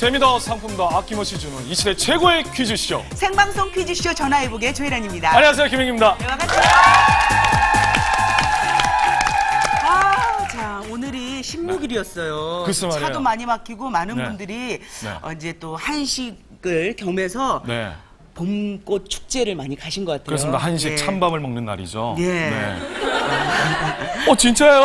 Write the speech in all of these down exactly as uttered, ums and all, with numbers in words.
재미도 상품도 아낌없이 주는 이 시대 최고의 퀴즈쇼. 생방송 퀴즈쇼 전화해보게 조혜란입니다. 안녕하세요, 김영입니다. 네, 반갑습니다. 아, 자, 오늘이 식목일이었어요. 글쎄 말이에요. 차도 많이 막히고 많은 네. 분들이 네. 어, 이제 또 한식을 겸해서 네. 봄꽃 축제를 많이 가신 것 같아요. 그렇습니다. 한식 예. 찬밥을 먹는 날이죠. 예. 네. 어, 진짜요?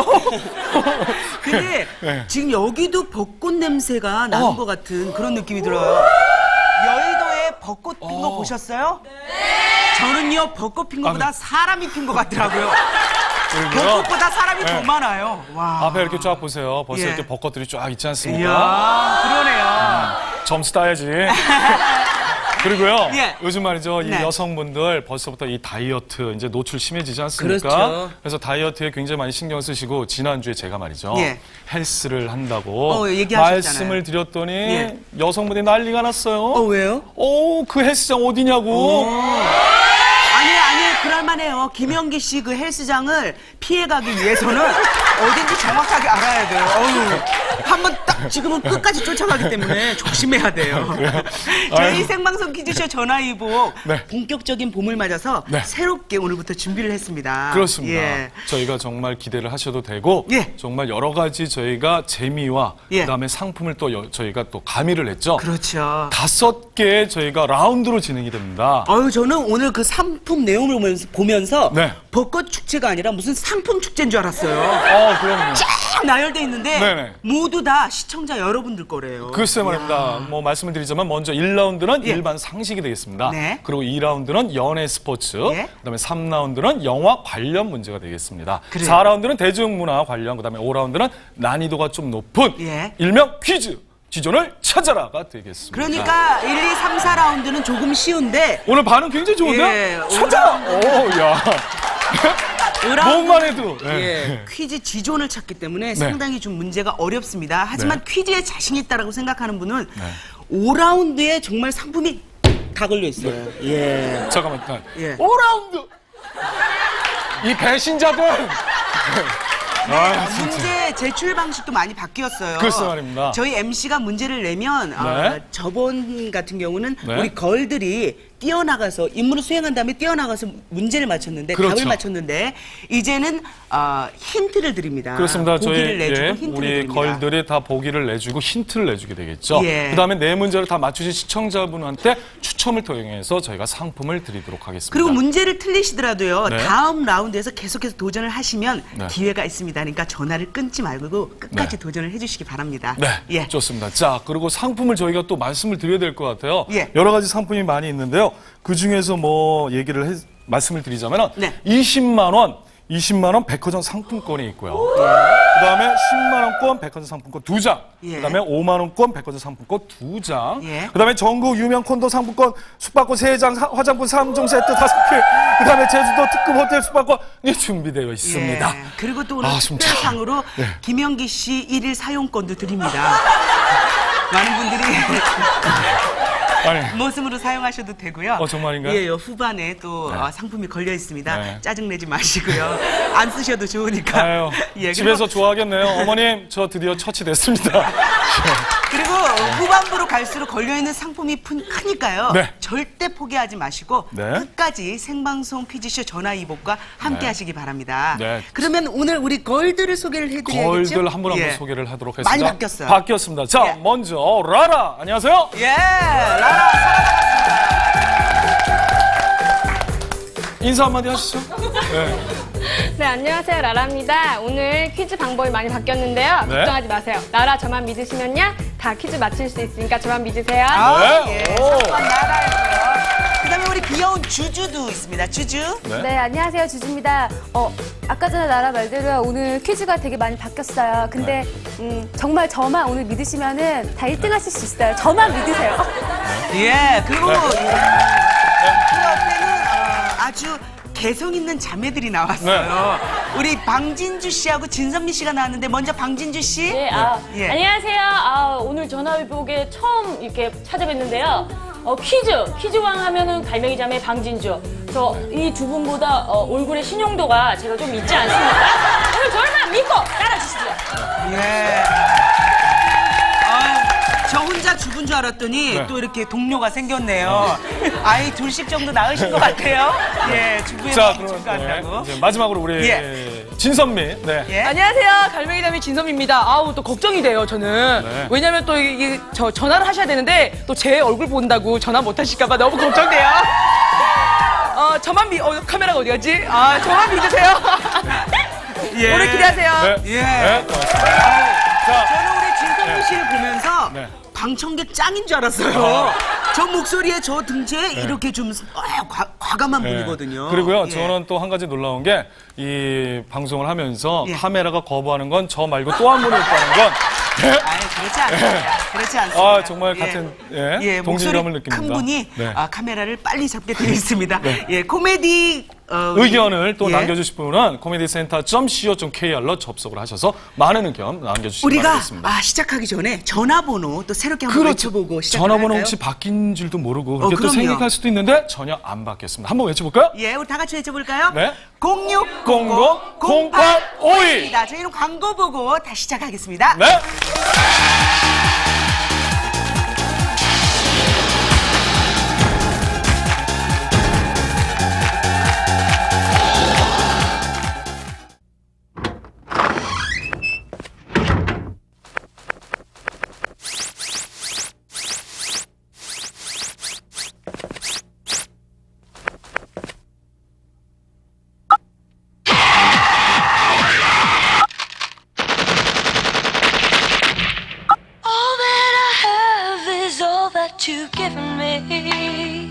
근데 네. 지금 여기도 벚꽃 냄새가 나는 어. 것 같은 그런 느낌이 들어요. 여의도에 벚꽃 핀 거 어. 보셨어요? 네. 저는요, 벚꽃 핀 거보다 아, 사람이 핀 것 같더라고요. 그리고요. 벚꽃보다 사람이 네. 더 많아요. 와. 앞에 이렇게 쫙 보세요. 벌써 예. 이렇게 벚꽃들이 쫙 있지 않습니까? 이야, 그러네요. 점수 따야지. 그리고요. 예. 요즘 말이죠. 이 네. 여성분들 벌써부터 이 다이어트 이제 노출 심해지지 않습니까? 그렇죠. 그래서 다이어트에 굉장히 많이 신경 쓰시고 지난주에 제가 말이죠. 예. 헬스를 한다고 어, 얘기하셨잖아요. 말씀을 드렸더니 예. 여성분이 난리가 났어요. 어, 왜요? 오, 그 헬스장 어디냐고. 아니, 아니, 그럴만해요. 김영기 씨 그 헬스장을 피해가기 위해서는 어딘지 정확하게 알아야 돼요. 어휴, 한번 딱 지금은 끝까지 쫓아가기 때문에 조심해야 돼요. 저희 아유. 생방송 퀴즈쇼 전화위복 네. 본격적인 봄을 맞아서 네. 새롭게 오늘부터 준비를 했습니다. 그렇습니다. 예. 저희가 정말 기대를 하셔도 되고 예. 정말 여러 가지 저희가 재미와 예. 그다음에 상품을 또 여- 저희가 또 가미를 했죠. 그렇죠. 다섯 개 저희가 라운드로 진행이 됩니다. 어유 저는 오늘 그 상품 내용을 보면서, 보면서 네. 벚꽃 축제가 아니라 무슨 상품 축제인 줄 알았어요. 어, 그럼요. 쫙 나열돼 있는데 네네. 모두 다 시청자 여러분들 거래요. 글쎄 말입니다. 뭐 말씀을 드리자면 먼저 일 라운드는 예. 일반 상식이 되겠습니다. 네. 그리고 이 라운드는 연예 스포츠, 예. 그다음에 삼 라운드는 영화 관련 문제가 되겠습니다. 그래요. 사 라운드는 대중문화 관련, 그다음에 오 라운드는 난이도가 좀 높은 예. 일명 퀴즈 지존을 찾아라가 되겠습니다. 그러니까 일, 이, 삼, 사 라운드는 조금 쉬운데 오늘 반응 굉장히 좋은데요? 예, 찾아! 오, 야. 오 라운드 몸만 해도. 예. 예, 퀴즈 지존을 찾기 때문에 상당히 좀 문제가 어렵습니다. 하지만 네. 퀴즈에 자신 있다라고 생각하는 분은 네. 오 라운드에 정말 상품이 다 걸려 있어요. 예. 잠깐만, 잠깐만. 예. 오 라운드! 이 배신자들! 아, 진짜. 문제 제출 방식도 많이 바뀌었어요. 글쎄 말입니다. 저희 엠씨가 문제를 내면 어, 네. 저번 같은 경우는 네. 우리 걸들이 뛰어나가서 임무를 수행한 다음에 뛰어나가서 문제를 맞췄는데 그렇죠. 답을 맞췄는데 이제는 어, 힌트를 드립니다. 그렇습니다. 저희 보기를 내주고 예, 힌트를 우리 드립니다. 걸들이 다 보기를 내주고 힌트를 내주게 되겠죠. 예. 그다음에 네 문제를 다 맞추신 시청자분한테 추첨을 통해서 저희가 상품을 드리도록 하겠습니다. 그리고 문제를 틀리시더라도요. 네. 다음 라운드에서 계속해서 도전을 하시면 네. 기회가 있습니다. 그러니까 전화를 끊지 말고 끝까지 네. 도전을 해주시기 바랍니다. 네, 예. 좋습니다. 자, 그리고 상품을 저희가 또 말씀을 드려야 될 것 같아요. 예. 여러 가지 상품이 많이 있는데요. 그 중에서 뭐 얘기를 해, 말씀을 드리자면 네. 이십만 원, 이십만 원 백화점 상품권이 있고요. 그다음에 십만 원권 백화점 상품권 두 장. 예. 그다음에 오만 원권 백화점 상품권 두 장. 예. 그다음에 전국 유명 콘도 상품권 숙박권 세 장, 화장품 삼 종 세트 다섯 개. 그다음에 제주도 특급 호텔 숙박권이 준비되어 있습니다. 예. 그리고 또 오늘 아, 진짜. 특별상으로 네. 김영기 씨 일일 사용권도 드립니다. 많은 분들이 아니, 모습으로 사용하셔도 되고요. 어, 정말인가요? 예, 요 후반에 또 네. 어, 상품이 걸려 있습니다. 네. 짜증내지 마시고요. 안 쓰셔도 좋으니까. 아유, 예, 집에서 그리고, 좋아하겠네요. 어머님, 저 드디어 처치됐습니다. 그리고 후반부로 갈수록 걸려있는 상품이 큰- 크니까요. 네. 절대 포기하지 마시고 네. 끝까지 생방송 퀴즈쇼 전화이복과 함께 네. 하시기 바랍니다. 네. 그러면 오늘 우리 걸들을 소개를 해드려야겠죠? 걸들 한 분 한 분 예. 소개를 하도록 하겠습니다. 많이 바뀌었어요. 바뀌었습니다. 자, 예. 먼저 라라, 안녕하세요. 예, 라라 인사 한마디 하시죠. 네. 네, 안녕하세요. 라라입니다. 오늘 퀴즈 방법이 많이 바뀌었는데요. 네. 걱정하지 마세요. 라라 저만 믿으시면요. 다 퀴즈 맞힐 수 있으니까 저만 믿으세요. 아, 네. 예, 오. 잠깐 나라였고요. 그다음에 우리 귀여운 주주도 있습니다. 주주. 네. 네, 안녕하세요. 주주입니다. 어, 아까 전에 나라 말대로 오늘 퀴즈가 되게 많이 바뀌었어요. 근데 음, 정말 저만 오늘 믿으시면은 다 일 등 하실 수 있어요. 저만 믿으세요. 예, 그리고 네. 그 옆에는 어, 아주 개성 있는 자매들이 나왔어요. 네. 우리 방진주 씨하고 진선미 씨가 나왔는데 먼저 방진주 씨. 네, 아, 예. 안녕하세요. 아, 오늘 전화위복에 처음 이렇게 찾아뵀는데요. 어, 퀴즈, 퀴즈왕 하면은 갈매기 자매 방진주. 저 이 두 분보다 어, 얼굴의 신용도가 제가 좀 있지 않습니까? 오늘 저를 믿고 따라주시죠. 예. 아, 저 혼자 죽은 줄 알았더니 네. 또 이렇게 동료가 생겼네요. 아이 둘씩 정도 낳으신 것 같아요. 예, 주부의 자, 마음 그럼 축하한다고. 네, 이제 마지막으로 우리 예. 진선미. 네. 예. 안녕하세요. 갈매기담이 진섬입니다. 아우, 또 걱정이 돼요, 저는. 네. 왜냐면 또 이게 저 전화를 하셔야 되는데 또 제 얼굴 본다고 전화 못 하실까봐 너무 걱정돼요. 어, 저만 미, 어, 카메라가 어디 갔지? 아, 저만 믿으세요. 예. 오래 기대하세요. 네. 예. 네, 고맙습니다. 자, 저는 우리 진선미 씨를 보면서 네. 방청객 짱인 줄 알았어요. 저 목소리에 저 등치에 이렇게 좀 아, 과, 과감한 네. 분이거든요. 그리고요, 예. 저는 또 한 가지 놀라운 게, 이 방송을 하면서 예. 카메라가 거부하는 건 저 말고 또 한 분이 있다는 건, 아유, 그렇지 않습니다. 그렇지 않습니다. 아, 정말 예. 같은, 예, 예, 동질감을 목소리 느낍니다. 큰 분이 네. 아, 카메라를 빨리 잡게 되어 있습니다. 예, 코미디 어, 의견을 또 예. 남겨주실 분은 코미디센터 점 씨오 점 케이알로 접속을 하셔서 많은 의견 남겨주시기 우리가 바라겠습니다. 아, 시작하기 전에 전화번호 또 새롭게 한번 그렇죠. 외쳐보고 시작을 전화번호 할까요? 혹시 바뀐 줄도 모르고 어, 그렇게 또 그럼요. 생각할 수도 있는데 전혀 안 바뀌었습니다. 한번 외쳐볼까요? 예, 우리 다 같이 외쳐볼까요? 네. 공육공공 공팔오이. 저희는 광고 보고 다시 시작하겠습니다. 네. All that I have is all that you've given me.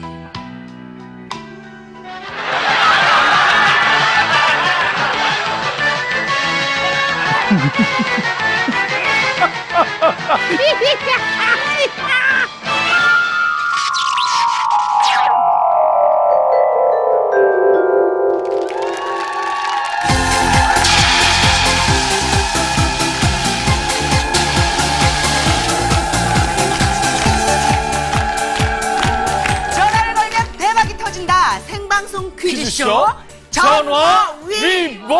전화를 걸면 대박이 터진다. 생방송 퀴즈쇼 퀴즈쇼 전화 위보.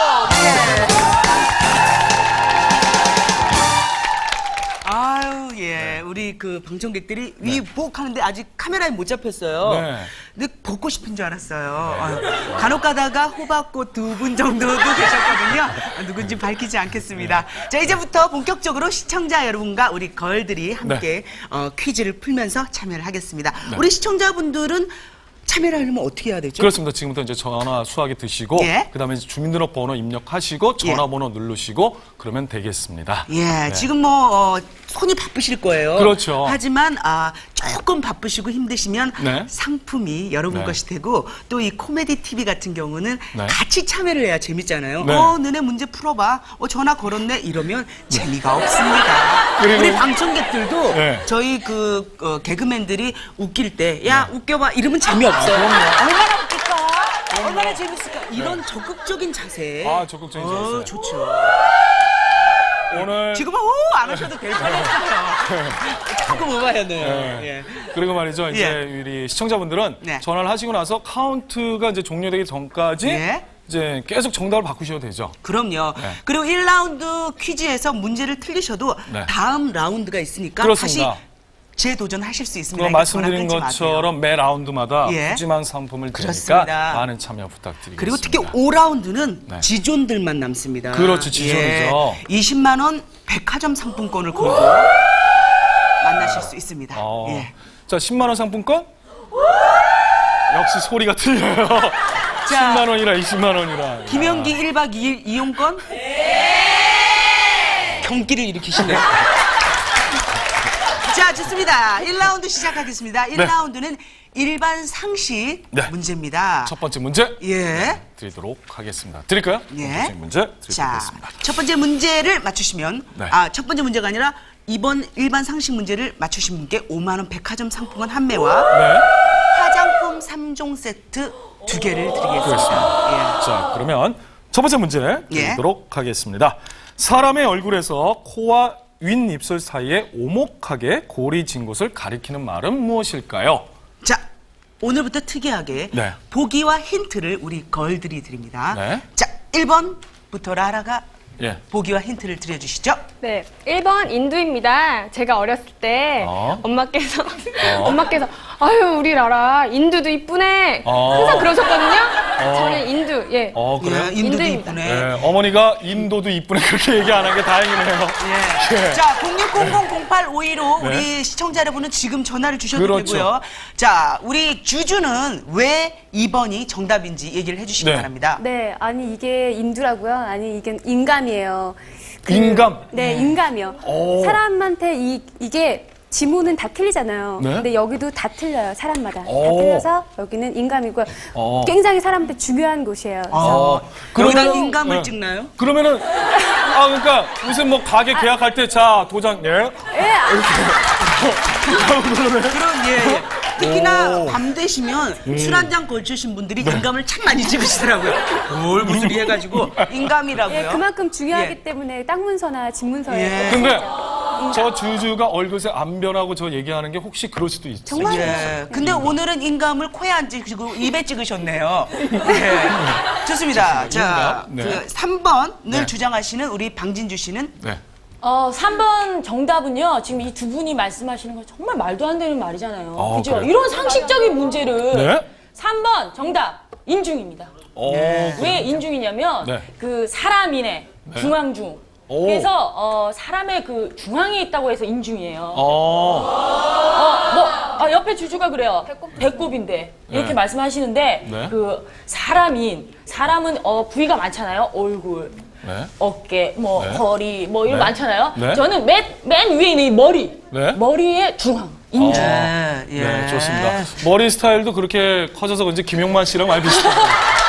아유, 예. 우리 그 방청객들이 위복 하는데 아직 카메라에 못 잡혔어요. 네. 근데 벗고 싶은 줄 알았어요. 아유, 간혹 가다가 호박꽃 두 분 정도도 계셨거든요. 누군지 밝히지 않겠습니다. 자, 이제부터 본격적으로 시청자 여러분과 우리 걸들이 함께 어, 퀴즈를 풀면서 참여를 하겠습니다. 우리 시청자분들은 참여를 하려면 어떻게 해야 되죠? 그렇습니다. 지금부터 이제 전화 수화기 드시고 예. 그다음에 이제 주민등록번호 입력하시고 전화번호 누르시고 그러면 되겠습니다. 예, 네. 지금 뭐 어, 손이 바쁘실 거예요. 그렇죠. 하지만 아, 조금 바쁘시고 힘드시면 네. 상품이 여러분 네. 것이 되고 또 이 코미디 티비 같은 경우는 네. 같이 참여를 해야 재밌잖아요. 네. 어, 너네 문제 풀어봐. 어, 전화 걸었네. 이러면 재미가 없습니다. 그리고- 우리 방청객들도 네. 저희 그 어, 개그맨들이 웃길 때 야 웃겨봐 이러면 재미없어요. 아, 그럼요. 얼마나 웃길까? 얼마나 재밌을까? 이런 적극적인 자세. 아, 적극적인 어, 자세. 좋죠. 오늘 지금은 오 안 하셔도 될 뻔했어요. 조금 오바였네요. 네. 예. 그리고 말이죠. 이제 예. 우리 시청자분들은 네. 전화를 하시고 나서 카운트가 이제 종료되기 전까지 예. 이제 계속 정답을 바꾸셔도 되죠. 그럼요. 네. 그리고 일 라운드 퀴즈에서 문제를 틀리셔도 네. 다음 라운드가 있으니까 그렇습니다. 다시 재도전하실 수 있습니다. 그럼 이거 말씀드린 전화 끊지 마세요. 것처럼 매 라운드마다 예. 푸짐한 상품을 드리니까 그렇습니다. 많은 참여 부탁드리겠습니다. 그리고 특히 오 라운드는 네. 지존들만 남습니다. 그렇죠, 지존이죠. 예. 이십만 원 백화점 상품권을 걸고 만나실 수 있습니다. 어. 예. 자, 십만 원 상품권? 역시 소리가 틀려요. 십만 원이라 이십만 원이라. 김연기 일 박 이 일 이용권? 경기를 일으키시네요. 자, 좋습니다. 일 라운드 시작하겠습니다. 일 라운드는 일반 상식 네. 문제입니다. 첫 번째 문제 예. 드리도록 하겠습니다. 드릴까요? 예. 첫 번째 문제 드리도록 자, 하겠습니다. 첫 번째 문제를 맞추시면, 네. 아, 첫 번째 문제가 아니라 이번 일반 상식 문제를 맞추신 분께 오만 원 백화점 상품권 한 매와 네. 화장품 삼 종 세트 두 개를 드리겠습니다. 자, 그러면 첫 번째 문제 예. 드리도록 하겠습니다. 사람의 얼굴에서 코와 윗입술 사이에 오목하게 골이 진 곳을 가리키는 말은 무엇일까요? 예. 자, 오늘부터 특이하게 네. 보기와 힌트를 우리 걸들이 드립니다. 네. 자, 일 번부터 라라가 예. 보기와 힌트를 드려주시죠. 네, 일 번 인두입니다. 제가 어렸을 때 어. 엄마께서 엄마께서 아유 우리 라라 인두도 이쁘네 어. 항상 그러셨거든요. 어. 저는 인두 예. 어, 그래요? 예, 인도도 인도입니다. 이쁘네. 네, 어머니가 인도도 이쁘네 그렇게 얘기 안 한 게 다행이네요. 예. 예. 자, 공육공공 공팔오이로 네. 우리 시청자 여러분은 지금 전화를 주셔도 그렇죠. 되고요. 자, 우리 주주는 왜 이 번이 정답인지 얘기를 해주시기 네. 바랍니다. 네, 아니 이게 인두라고요? 아니 이게 인감이에요. 그- 인감? 네, 인감이요. 오. 사람한테 이 이게 지문은 다 틀리잖아요. 네. 근데 여기도 다 틀려요, 사람마다. 다 오. 틀려서 여기는 인감이고요. 어. 굉장히 사람한테 중요한 곳이에요. 그래서 어, 여기다 그러면은- 인감을 네. 찍나요? 그러면은 아 그러니까 무슨 뭐 가게 계약할 때 자 도장 예. 예, 아, 그런, 예, 예. 특히나 오. 밤 되시면 음. 술 한 잔 걸치신 분들이 인감을 참 많이 찍으시더라고요. 뭘 무슨 해가지고 인감이라고요. 예, 그만큼 중요하기 예. 때문에 땅 문서나 집 문서에 예. 근데 저 주주가 얼굴색 안 변하고 저 얘기하는 게 혹시 그럴 수도 있어요. 정말 예. 근데 오늘은 인감을 코에 안 찍으시고 입에 찍으셨네요. 예. 좋습니다. 자, 네. 그 삼 번을 네. 주장하시는 우리 방진주 씨는 네. 어, 삼 번 정답은요. 지금 이 두 분이 말씀하시는 거 정말 말도 안 되는 말이잖아요. 어, 그죠? 그래요? 이런 상식적인 문제를 네. 삼 번 정답 인중입니다. 어, 왜 인중이냐면 네. 그 사람이네 중앙중. 오. 그래서 어, 사람의 그 중앙에 있다고 해서 인중이에요. 어. 어, 뭐, 아, 옆에 주주가 그래요. 배꼽. 인데 이렇게 네. 말씀하시는데, 네. 그, 사람인, 사람은, 어, 부위가 많잖아요. 얼굴, 네. 어깨, 뭐, 네. 허리, 뭐, 이런 네. 거 많잖아요. 네. 저는 맨, 맨 위에 있는 이 머리. 네. 머리의 중앙, 인중. 예, 예. 네, 좋습니다. 머리 스타일도 그렇게 커져서 그런지 김용만 씨랑 많이 비슷해요.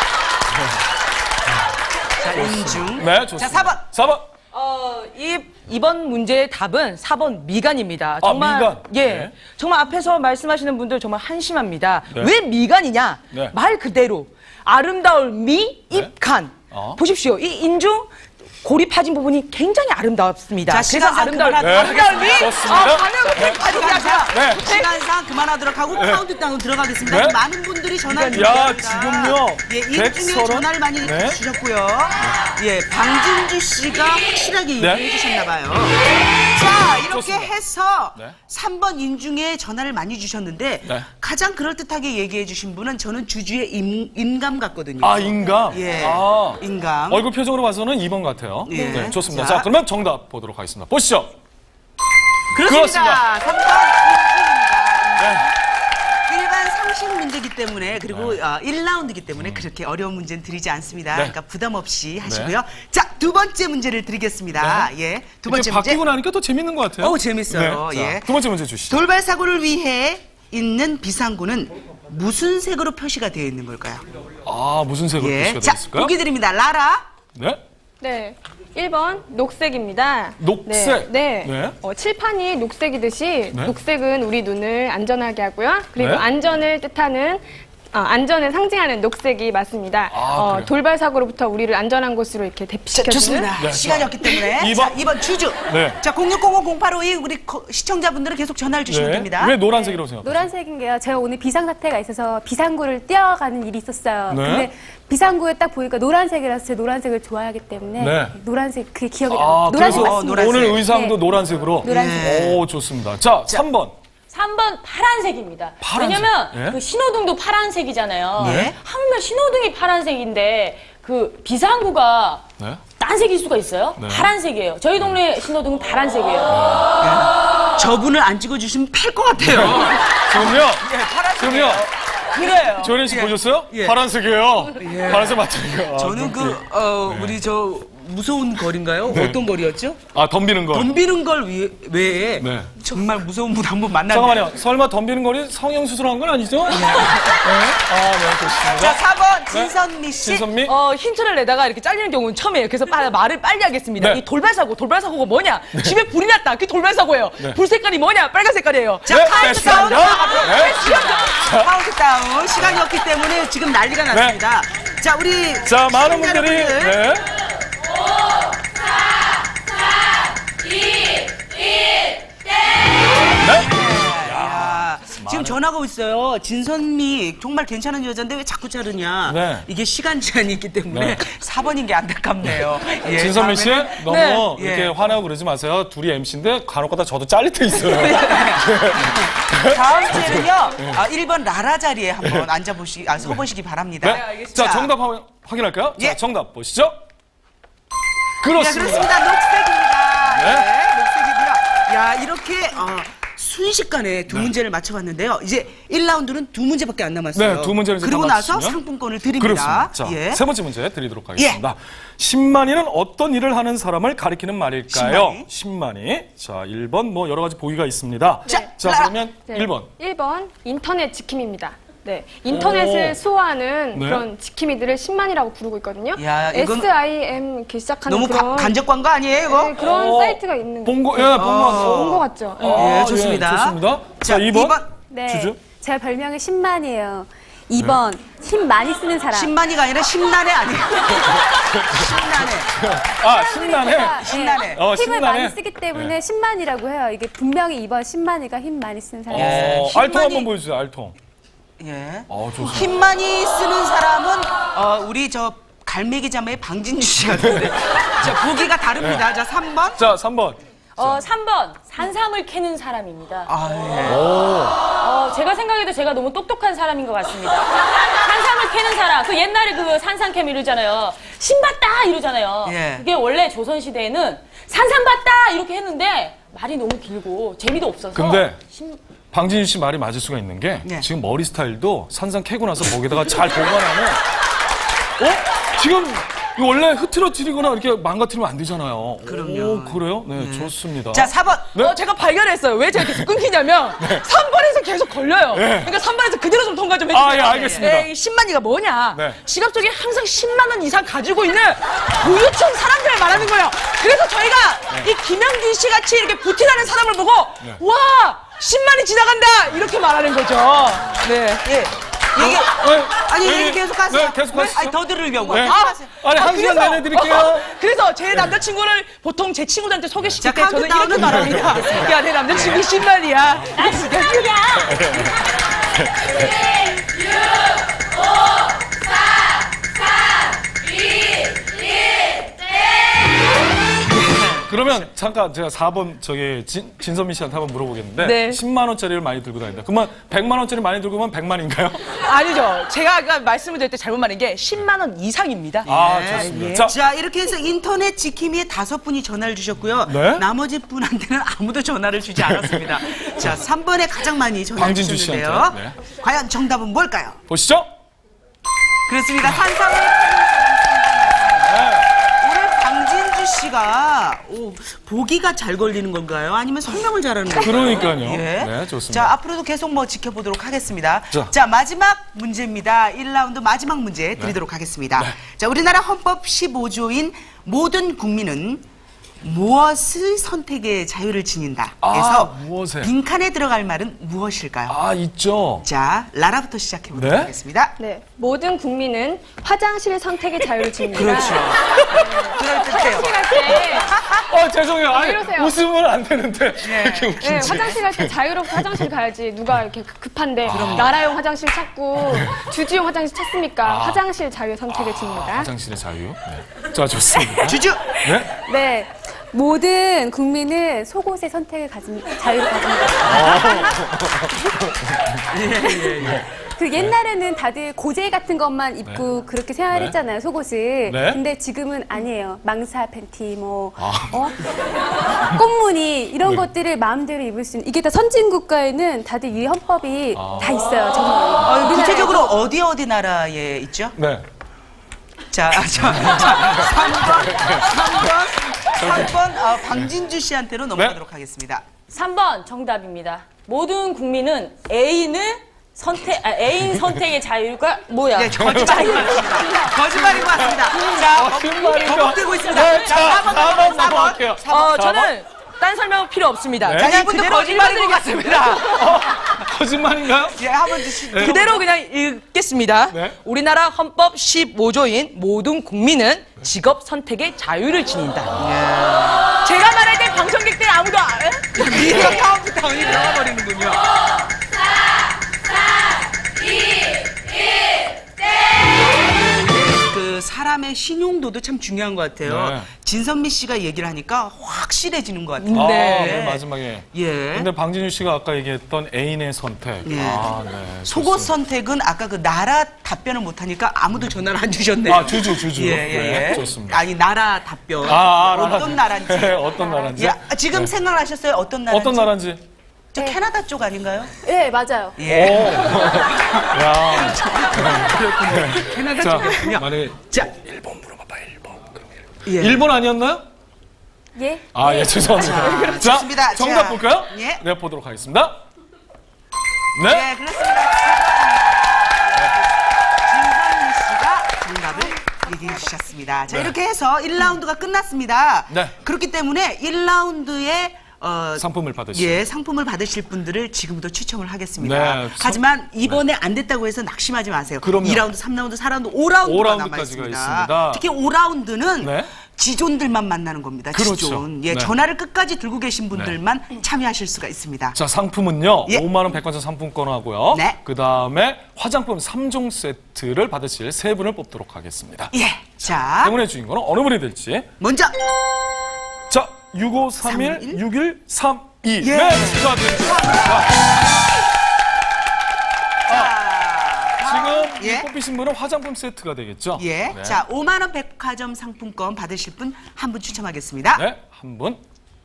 자, 인중. 네, 좋습니다. 자, 사 번. 사 번. 어, 이, 이번 문제의 답은 사 번 미간입니다. 아, 정말, 미간. 예. 네. 정말 앞에서 말씀하시는 분들 정말 한심합니다. 네. 왜 미간이냐? 네. 말 그대로. 아름다울 미, 네. 입간. 어. 보십시오. 이 인중, 고리 파진 부분이 굉장히 아름답습니다. 자, 그래서 시간상 아름다울, 그만하도록 아름다울 미, 좋습니다. 아, 반응, 네. 파진 시간상, 네. 시간상 그만하도록 하고 카운트 다운 들어가겠습니다. 네. 많은 분들이 전화를 야, 주셨습니다. 지금요. 예, 이 중에 백서른? 전화를 많이 네. 주셨고요. 예, 방진주 씨가 확실하게 네. 얘기해 주셨나 봐요. 자, 이렇게 좋습니다. 해서 네. 삼 번 인중에 전화를 많이 주셨는데 네. 가장 그럴듯하게 얘기해 주신 분은 저는 주주의 인, 인감 같거든요. 아, 인감. 예, 아. 인감. 얼굴 표정으로 봐서는 이 번 같아요. 예. 네, 좋습니다. 자. 자, 그러면 정답 보도록 하겠습니다. 보시죠. 그렇습니다. 그렇습니다. 삼 번 네. 일반 상식 문제이기 때문에 그리고 어, 일 라운드이기 때문에 그렇게 어려운 문제는 드리지 않습니다. 네. 그러니까 부담 없이 하시고요. 자, 두 번째 문제를 드리겠습니다. 예, 두 번째 이렇게 문제. 바뀌고 나니까 또 재밌는 것 같아요. 어우, 재밌어요. 네. 예. 자, 두 번째 문제 주시죠. 돌발 사고를 위해 있는 비상구는 무슨 색으로 표시가 되어 있는 걸까요? 아, 무슨 색으로 예, 표시가 자, 되어 있을까요? 보기 드립니다. 라라. 네. 네. 일 번 녹색입니다. 녹색? 네. 네. 네. 어, 칠판이 녹색이듯이 네. 녹색은 우리 눈을 안전하게 하고요. 그리고 네. 안전을 뜻하는 어, 안전을 상징하는 녹색이 맞습니다. 아, 어, 그래요? 돌발 사고로부터 우리를 안전한 곳으로 이렇게 자, 대피시켜주는 좋습니다. 네, 시간이 자, 없기 때문에. 이 번. 자, 이 번 주주. 네. 자, 공육공공 공팔오이 우리 거- 시청자분들은 계속 전화를 주시면 됩니다. 왜 노란색이라고 생각하세요? 노란색인 게요. 제가 오늘 비상사태가 있어서 비상구를 뛰어가는 일이 있었어요. 네. 근데 비상구에 딱 보니까 노란색이라서 제가 노란색을 좋아하기 때문에 네. 노란색 그게 기억이 아, 나요. 노란색 그래서 맞습니다. 노란색. 오늘 의상도 네. 노란색으로. 노란색. 오, 좋습니다. 자, 삼 번. 삼 번 파란색입니다. 파란색. 왜냐면 예? 그 신호등도 파란색이잖아요. 네. 하물며 신호등이 파란색인데 그 비상구가 네. 딴 색일 수가 있어요? 네. 파란색이에요. 저희 동네 신호등은 파란색이에요. 저분을 안 찍어주시면 팔 것 같아요. 지금요. 지금요. 그래요. 조현희 씨 보셨어요? 예. 파란색이에요. 파란색 맞죠? 저는 그, 어, 우리 저, 무서운 거리인가요? 어떤 거리였죠? 아, 덤비는 거. 덤비는 걸 위- 외에 네. 정말 무서운 분 한 분 만났는데. 잠깐만요. 설마 덤비는 거리 성형수술한 건 아니죠? 네. 아, 네, 좋습니다. 자, 사 번 진선미 씨. 신선미. 어, 힌트를 내다가 이렇게 잘리는 경우는 처음이에요. 그래서 빨리 말을 빨리 하겠습니다. 네. 이 돌발사고, 돌발사고가 뭐냐? 집에 불이 났다. 그게 돌발사고예요. 네. 불 색깔이 뭐냐? 빨간 색깔이에요. 자, 네, 카운트 다운. 됐습니다. 네. 카운트 다운. 시간이 없기 때문에 지금 난리가 났습니다. 자, 우리. 자, 많은 시청자 분들이. 여러분들. 네. 야, 지금 전화가 있어요. 진선미 정말 괜찮은 여자인데 왜 자꾸 자르냐. 네. 이게 시간 제한이 있기 때문에 네. 사 번인 게 안타깝네요. 예, 진선미 씨 다음에는- 너무 네. 이렇게 예. 화내고 그러지 마세요. 둘이 엠씨인데 간혹가다 저도 잘릴 때 있어요. 다음 주에는요. 아, 일 번 라라 자리에 한번 앉아보시, 아, 서보시기 바랍니다. 네? 자, 정답 한번 확인할까요? 예. 자, 정답 보시죠. 네, 그렇습니다. 그렇습니다. 녹색입니다. 네. 네, 녹색이고요. 야, 이렇게 어, 순식간에 두 문제를 맞춰봤는데요. 이제 일 라운드는 두 문제밖에 안 남았어요. 네, 두 문제를 이제 그리고 다 나서 맞추시면 상품권을 드립니다. 그렇습니다. 자, 예. 세 번째 문제 드리도록 하겠습니다. 십만이는 어떤 일을 하는 사람을 가리키는 말일까요? 십만이. 십만이. 자, 일 번 뭐 여러 가지 보기가 있습니다. 네. 자, 라라. 그러면 네. 일 번. 일 번 인터넷 지킴이입니다. 네, 인터넷을 오. 수호하는 네. 그런 지킴이들을 십만이라고 부르고 있거든요. 야, 이건 에스아이엠 이렇게 시작하는 너무 그런 가- 간접 광고 아니에요, 이거? 네, 그런 어. 사이트가 있는 본 거, 예, 본거 같아요. 본것 같죠. 네. 아, 예, 좋습니다. 예, 좋습니다. 자, 자, 이 번. 이 번. 네. 주주. 제가 별명이 신만이에요. 이 번 힘 많이 쓰는 사람. 신만이가 아니라 심란해 아니에요. 심란해. 아, 신나네. 그러니까, 신나네. 네, 어, 힘을 신나네. 많이 쓰기 때문에 신만이라고 해요. 이게 분명히 이 번 신만이가 힘 많이 쓰는 사람. 어, 신만이- 알통 한번 보여주세요, 알통. 예. 어, 좋습니다. 힘 많이 쓰는 사람은 어, 우리 저 갈매기 자매의 방진주 씨 같은데. 자, 보기가 다릅니다. 자, 삼 번. 자, 삼 번. 어, 삼 번 산삼을 캐는 사람입니다. 아, 예. 어, 제가 생각해도 제가 너무 똑똑한 사람인 것 같습니다. 산삼을 캐는 사람, 그 옛날에 그 산삼캠 이러잖아요. 신봤다 이러잖아요. 예. 그게 원래 조선시대에는 산삼봤다 이렇게 했는데 말이 너무 길고 재미도 없어서. 근데 신- 방진희 씨 말이 맞을 수가 있는 게 네. 지금 머리 스타일도 산삼 캐고 나서 거기다가 잘 보관하면 어? 지금 이거 원래 흐트러뜨리거나 이렇게 망가뜨리면 안 되잖아요. 그럼요. 오, 그래요? 네, 좋습니다. 자, 사 번. 네? 어, 제가 발견했어요. 왜 제가 계속 끊기냐면 삼 번에서 계속 걸려요. 그러니까 삼 번에서 그대로 좀 통과 좀 해주세요. 아, 예, 알겠습니다. 이 십만이가 뭐냐? 네. 지갑 속에 항상 십만 원 이상 가지고 있는 고유층 사람들을 말하는 거예요. 그래서 저희가 이 김영진 씨 같이 이렇게 부티나는 사람을 보고 네. 와 십만이 지나간다 이렇게 말하는 거죠. 네. 예. 얘기, 네, 아니, 네, 얘기 계속 하세요. 네, 계속 하시죠. 아니, 더 들으려고. 네. 아, 하세요. 아니, 한 시간 그래서- 내내 드릴게요. 어, 그래서 제 남자친구를 보통 제 친구들한테 소개시킬 자, 때 저는 이렇게 카운트다운은 말합니다. 야, 내 남자친구 십만이야. 나 신발이야. 그러면 잠깐 제가 사 번 저기 진, 진선미 씨한테 한번 물어보겠는데 네. 십만 원짜리를 많이 들고 다닌다. 그러면 백만 원짜리 많이 들고 오면 백만인가요? 아니죠. 제가 아까 말씀을 드릴 때 잘못 말한 게 십만 원 이상입니다. 아, 예, 좋습니다. 예. 자, 자, 이렇게 해서 인터넷 지킴이에 다섯 분이 전화를 주셨고요. 네? 나머지 분한테는 아무도 전화를 주지 않았습니다. 자, 삼 번에 가장 많이 전화를 방진주 주셨는데요. 씨한테, 네. 과연 정답은 뭘까요? 보시죠. 그렇습니다. 산삼을 캐는 사람. 오늘 방진주 씨가 오, 보기가 잘 걸리는 건가요? 아니면 설명을 잘하는 건가요? 그러니까요. 예. 네, 좋습니다. 자, 앞으로도 계속 뭐 지켜보도록 하겠습니다. 자. 자, 마지막 문제입니다. 일 라운드 마지막 문제 드리도록 하겠습니다. 자, 우리나라 헌법 십오 조인 모든 국민은 무엇을 선택의 자유를 지닌다. 아, 그래서 무엇에? 빈칸에 들어갈 말은 무엇일까요? 아, 있죠. 자, 라라부터 시작해 보도록 네? 하겠습니다. 네, 모든 국민은 화장실 선택의 자유를 지닙니다. 그렇죠. 그럴 듯해요. 화장실 갈 때, 어, 죄송해요. 아니, 이러세요? 웃으면 안 되는데. 이렇게 네, 웃긴지. 화장실 갈 때 자유롭게 화장실 가야지. 누가 이렇게 급- 급한데 나라용 화장실 찾고 주주용 화장실 찾습니까? 화장실 자유 선택을 지닙니다. 화장실의 자유. 네. 자, 좋습니다. 주주. 네? 네. 모든 국민은 속옷의 선택을 가진 자유를 가집니다. 그 옛날에는 다들 고제 같은 것만 입고 그렇게 생활했잖아요, 속옷을. 네. 근데 지금은 아니에요. 망사, 팬티, 뭐, 어? 꽃무늬 이런 것들을 마음대로 입을 수 있는. 이게 다 선진 국가에는 다들 이 헌법이 다 있어요, 정말. 어, 우리나라에도. 구체적으로 어디 어디 나라에 있죠? 네. 자, 자, 자, 삼 번, 삼 번, 삼 번, 어, 방진주 씨한테로 넘어가도록 하겠습니다. 삼 번 정답입니다. 모든 국민은 애인을 선택, 아, 애인 선택의 자유가 뭐야? 네, 거짓말인 것 같습니다. 거짓말인 것 같습니다. 자, 거짓말인 것 거북대고 있습니다. 네, 자, 자, 사 번, 사 번 사 번. 넘어갈게요. 어, 저는 딴 설명 필요 없습니다. 네? 그냥 자, 이분도 그대로 거짓말인 것 읽어드리겠습니다. 같습니다. 어, 거짓말인가요? 예, 한번 주시. 그대로 그냥 읽겠습니다. 네. 우리나라 헌법 십오 조인 모든 국민은 직업 선택의 자유를 지닌다. 제가 말할 때 방청객들 아무도 안 해? 미디어 카운트다운이 들어가 버리는군요. 사람의 신용도도 참 중요한 것 같아요. 네. 진선미 씨가 얘기를 하니까 확실해지는 것 같아요. 아, 네. 네, 마지막에. 예. 근데 방진유 씨가 아까 얘기했던 애인의 선택. 예. 아, 네. 속옷 좋습니다. 선택은 아까 그 나라 답변을 못하니까 아무도 전화를 안 주셨네요. 아, 주주, 주주. 예, 예, 네, 예. 좋습니다. 아니, 나라 답변. 아, 아, 어떤 나라인지. 네, 어떤 나라인지. 예, 아, 지금 네. 생각나셨어요? 어떤 나라인지? 어떤 나라인지. 저 캐나다 쪽 아닌가요? 네, 맞아요. 예. 오. 야. 캐나다 자, 쪽이었군요. 만약에 자, 일본 물어봐봐, 일본. 그럼 예. 일본 아니었나요? 예? 아, 예, 죄송합니다. 자, 좋습니다. 정답 자, 볼까요? 예. 네, 보도록 하겠습니다. 네. 네, 그렇습니다. 진선미 씨가 정답을 얘기해 주셨습니다. 자, 네. 이렇게 해서 일 라운드가 끝났습니다. 네. 그렇기 때문에 일 라운드에 어, 상품을 받으실. 예, 상품을 받으실 분들을 지금부터 추첨을 하겠습니다. 네, 하지만 이번에 안 됐다고 해서 낙심하지 마세요. 그럼요. 이 라운드, 삼 라운드, 사 라운드, 오 라운드가 오 남아 라운드까지가 있습니다. 있습니다. 특히 오 라운드는 네. 지존들만 만나는 겁니다. 그렇죠. 지존. 예, 네. 전화를 끝까지 들고 계신 분들만 참여하실 수가 있습니다. 자, 상품은요. 예. 오만 원 백화점 상품권 하고요. 네. 그다음에 화장품 삼 종 세트를 받으실 세 분을 뽑도록 하겠습니다. 예. 자, 행운의 주인공은 어느 분이 될지. 먼저 자, 육오삼일 육일삼이. 예. 네, 축하드립니다. 지금 예. 이 뽑히신 분은 화장품 세트가 되겠죠? 예. 네. 자, 오만 원 백화점 상품권 받으실 분 한 분 추첨하겠습니다. 네, 한 분.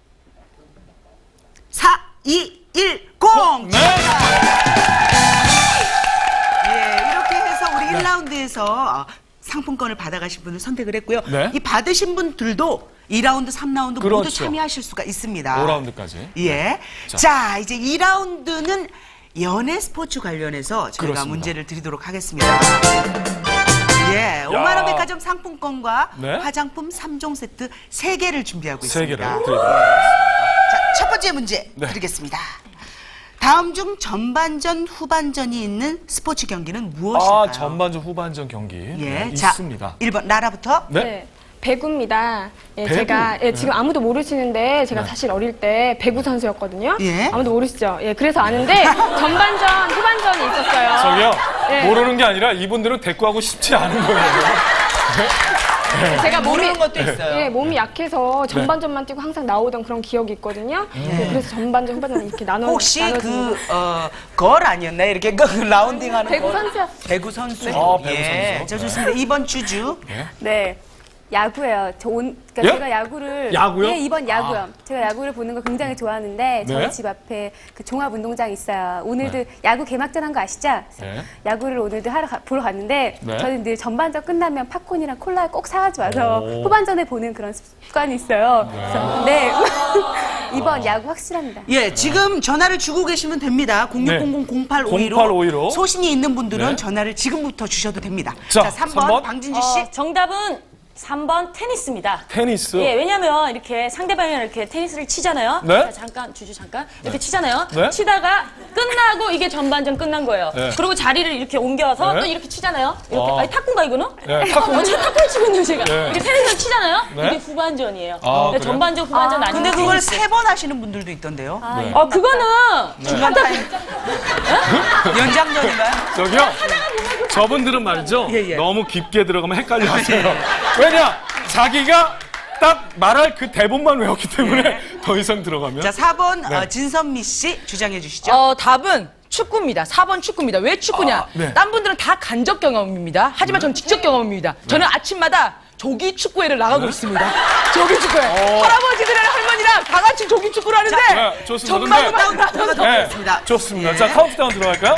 사, 이, 일, 공! 네. 예, 이렇게 해서 우리 일 라운드에서 상품권을 받아가신 분을 선택을 했고요. 네. 이 받으신 분들도 이 라운드, 삼 라운드 모두 그렇죠. 참여하실 수가 있습니다. 오 라운드까지. 예. 자. 자, 이제 이 라운드는 연예 스포츠 관련해서 저희가 그렇습니다. 문제를 드리도록 하겠습니다. 예, 오만 원 백화점 상품권과 네. 화장품 삼 종 세트 세 개를 준비하고 세 있습니다. 개를 드리도록 하겠습니다. 자, 첫 번째 문제 네. 드리겠습니다. 다음 중 전반전, 후반전이 있는 스포츠 경기는 무엇일까요? 아, 전반전, 후반전 경기. 예, 네, 자, 있습니다. 일 번 라라부터. 네. 네. 배구입니다. 예, 배구? 제가 예, 네. 지금 아무도 모르시는데 제가 네. 사실 어릴 때 배구 선수였거든요. 예. 아무도 모르시죠? 예, 그래서 아는데 전반전, 후반전이 있었어요. 저기요, 네. 모르는 게 아니라 이분들은 대꾸하고 싶지 않은 거예요. 제가 몸이 모르는 것도 있어요. 예, 몸이 약해서 전반전만 뛰고 항상 나오던 그런 기억이 있거든요. 예, 그래서 전반전, 후반전 이렇게 나눠 혹시 나눠지는 그, 어, 걸 아니었나요? 이렇게 그 라운딩 하는 배구 걸? 선수였어요. 배구 선수. 아, 배구 예. 선수. 자, 좋습니다. 이 번 주주. 네. 야구예요. 저 온, 그러니까 예? 제가 야구를 야구요? 예, 이번 야구요. 제가 야구를 보는 거 굉장히 좋아하는데 저희 네. 집 앞에 그 종합 운동장 있어요. 오늘도 야구 개막전 한 거 아시죠? 네. 야구를 오늘도 하러 가- 보러 갔는데 네. 저는 늘 전반전 끝나면 팝콘이랑 콜라 꼭 사가지고 와서 오. 후반전에 보는 그런 습관이 있어요. 그래서 네. 이번 야구 확실합니다. 예, 지금 전화를 주고 계시면 됩니다. 공육공공 공팔오이로 공팔오이로. 소신이 있는 분들은 네. 전화를 지금부터 주셔도 됩니다. 자, 자, 삼 번 삼 번. 방진주 씨. 어, 정답은 삼 번 테니스입니다. 테니스. 예, 왜냐면 이렇게 상대방이랑 이렇게 테니스를 치잖아요. 네. 자, 잠깐 주주 잠깐 이렇게 치잖아요. 네. 치다가 끝나고 이게 전반전 끝난 거예요. 네. 그리고 자리를 이렇게 옮겨서 네. 또 이렇게 치잖아요. 이렇게 아. 아니 탁구인가 이거는? 네, 탁구. 어, 저 탁구를 치고 있는 제가 네. 이렇게 테니스를 치잖아요. 네. 이게 후반전이에요. 아, 근데 그래요? 전반전 후반전 아, 아니고 근데 그걸 테니스. 세 번 하시는 분들도 있던데요. 네. 어 그거는 중간 타임. 연장전인가요? 저기요. 저분들은 말이죠. 예, 예. 너무 깊게 들어가면 헷갈려 하세요. 왜냐? 자기가 딱 말할 그 대본만 외웠기 때문에 더 이상 들어가면. 자, 사 번 네. 어, 진선미 씨 주장해 주시죠. 어, 답은 축구입니다. 사 번 축구입니다. 왜 축구냐? 아, 네. 딴 분들은 다 간접 경험입니다. 하지만 저는 직접 경험입니다. 저는 아침마다 조기 축구회를 나가고 있습니다. 조기 축구회. 어. 할아버지들이랑 할머니랑 다 같이 조기 축구를 하는데 네, 좋습니다. 전반만 근데- 나가서 더 하겠습니다. 좋습니다. 예. 자, 카운트다운 들어갈까요?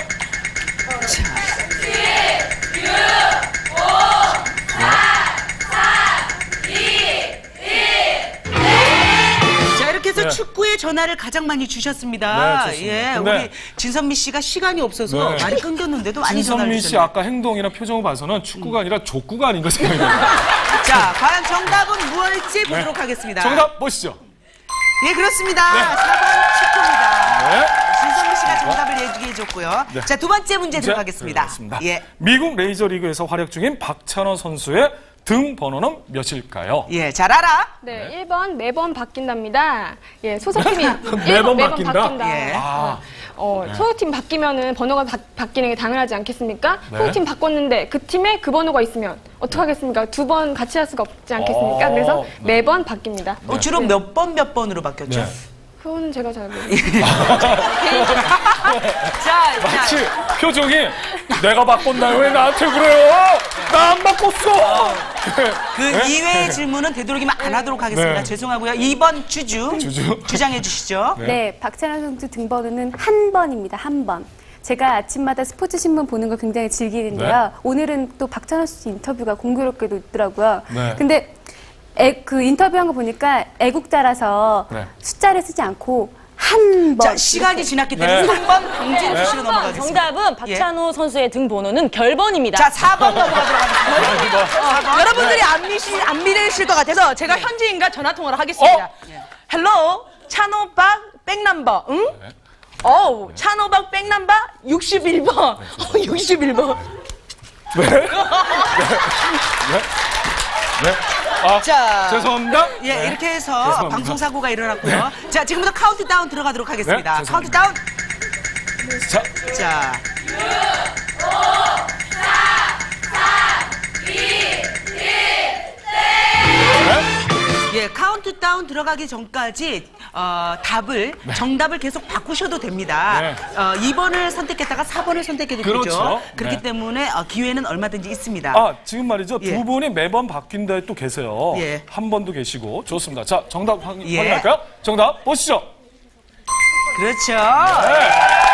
자, 이렇게 해서 네. 축구에 전화를 가장 많이 주셨습니다. 네, 좋습니다. 예, 근데- 우리 진선미 씨가 시간이 없어서 네. 말이 끊겼는데도 많이 전화를 진선미 씨 주셨네요. 아까 행동이나 표정을 봐서는 축구가 아니라 족구가 아닌가 생각이 듭니다. 자, 과연 정답은 무엇일지 보도록 하겠습니다. 정답 보시죠. 예, 그렇습니다. 네. 사 번 축구입니다. 네. 진선미 씨가 정답을 얘기해 줬고요. 네. 자, 두 번째 문제 이제 들어가겠습니다. 들어가겠습니다. 예. 미국 메이저리그에서 활약 중인 박찬호 선수의 등 번호는 몇일까요? 예, 잘 알아. 네, 일 번 매번 바뀐답니다. 예, 소속팀이 매번 일 번 바뀐다? 바뀐다. 예. 아. 어, 소속팀 바뀌면은 번호가 바, 바뀌는 게 당연하지 않겠습니까? 네. 소속팀 바꿨는데 그 팀에 그 번호가 있으면 어떡하겠습니까? 두 번 같이 할 수가 없지 않겠습니까? 어, 그래서 네. 매번 바뀝니다. 어, 주로 몇 번 몇 번으로 바뀌었죠? 네. 그거는 제가 잘 모르겠어요. 자, 마치 자, 표정이 내가 바꿨나요? 왜 나한테 그래요? 나 안 바꿨어. 그 이외의 질문은 되도록이면 안 하도록 하겠습니다. 네. 죄송하고요. 이 번 주주, 주주. 주장해 주시죠. 네, 박찬호 선수 등번호는 한 번입니다. 한 번. 제가 아침마다 스포츠 신문 보는 걸 굉장히 즐기는데요. 네. 오늘은 또 박찬호 선수 인터뷰가 공교롭게도 있더라고요. 네. 근데 애, 그 인터뷰한 거 보니까 애국자라서 네. 숫자를 쓰지 않고 한 번. 자, 시간이 지났기 때문에 네. 삼 번 강진수 네. 씨로 넘어가겠습니다. 정답은 박찬호 선수의 등번호는 결번입니다. 자, 사 번 넘어가도록 하겠습니다. 여러분들이 안, 미시, 안 믿으실 것 같아서 제가 현지인과 전화 통화를 하겠습니다. 헬로, 찬호박 백넘버, 응? 어우, 찬호박 백넘버 육십일 번. 육십일 번. 네. 아, 자, 죄송합니다. 예, 네. 이렇게 해서 죄송합니다. 방송 사고가 일어났고요. 자, 지금부터 카운트다운 들어가도록 하겠습니다. 네, 카운트다운. 자, 자, 예, 카운트다운 들어가기 전까지 어, 답을 정답을 계속 바꾸셔도 됩니다. 네. 어, 이 번을 선택했다가 사 번을 선택해도 되죠. 그렇죠. 그렇기 네. 때문에 어, 기회는 얼마든지 있습니다. 아, 지금 말이죠. 예. 두 분이 매번 바뀐 데 또 계세요. 예. 한 번도 계시고. 좋습니다. 자, 정답 확, 예. 확인할까요? 정답 보시죠. 그렇죠. 네.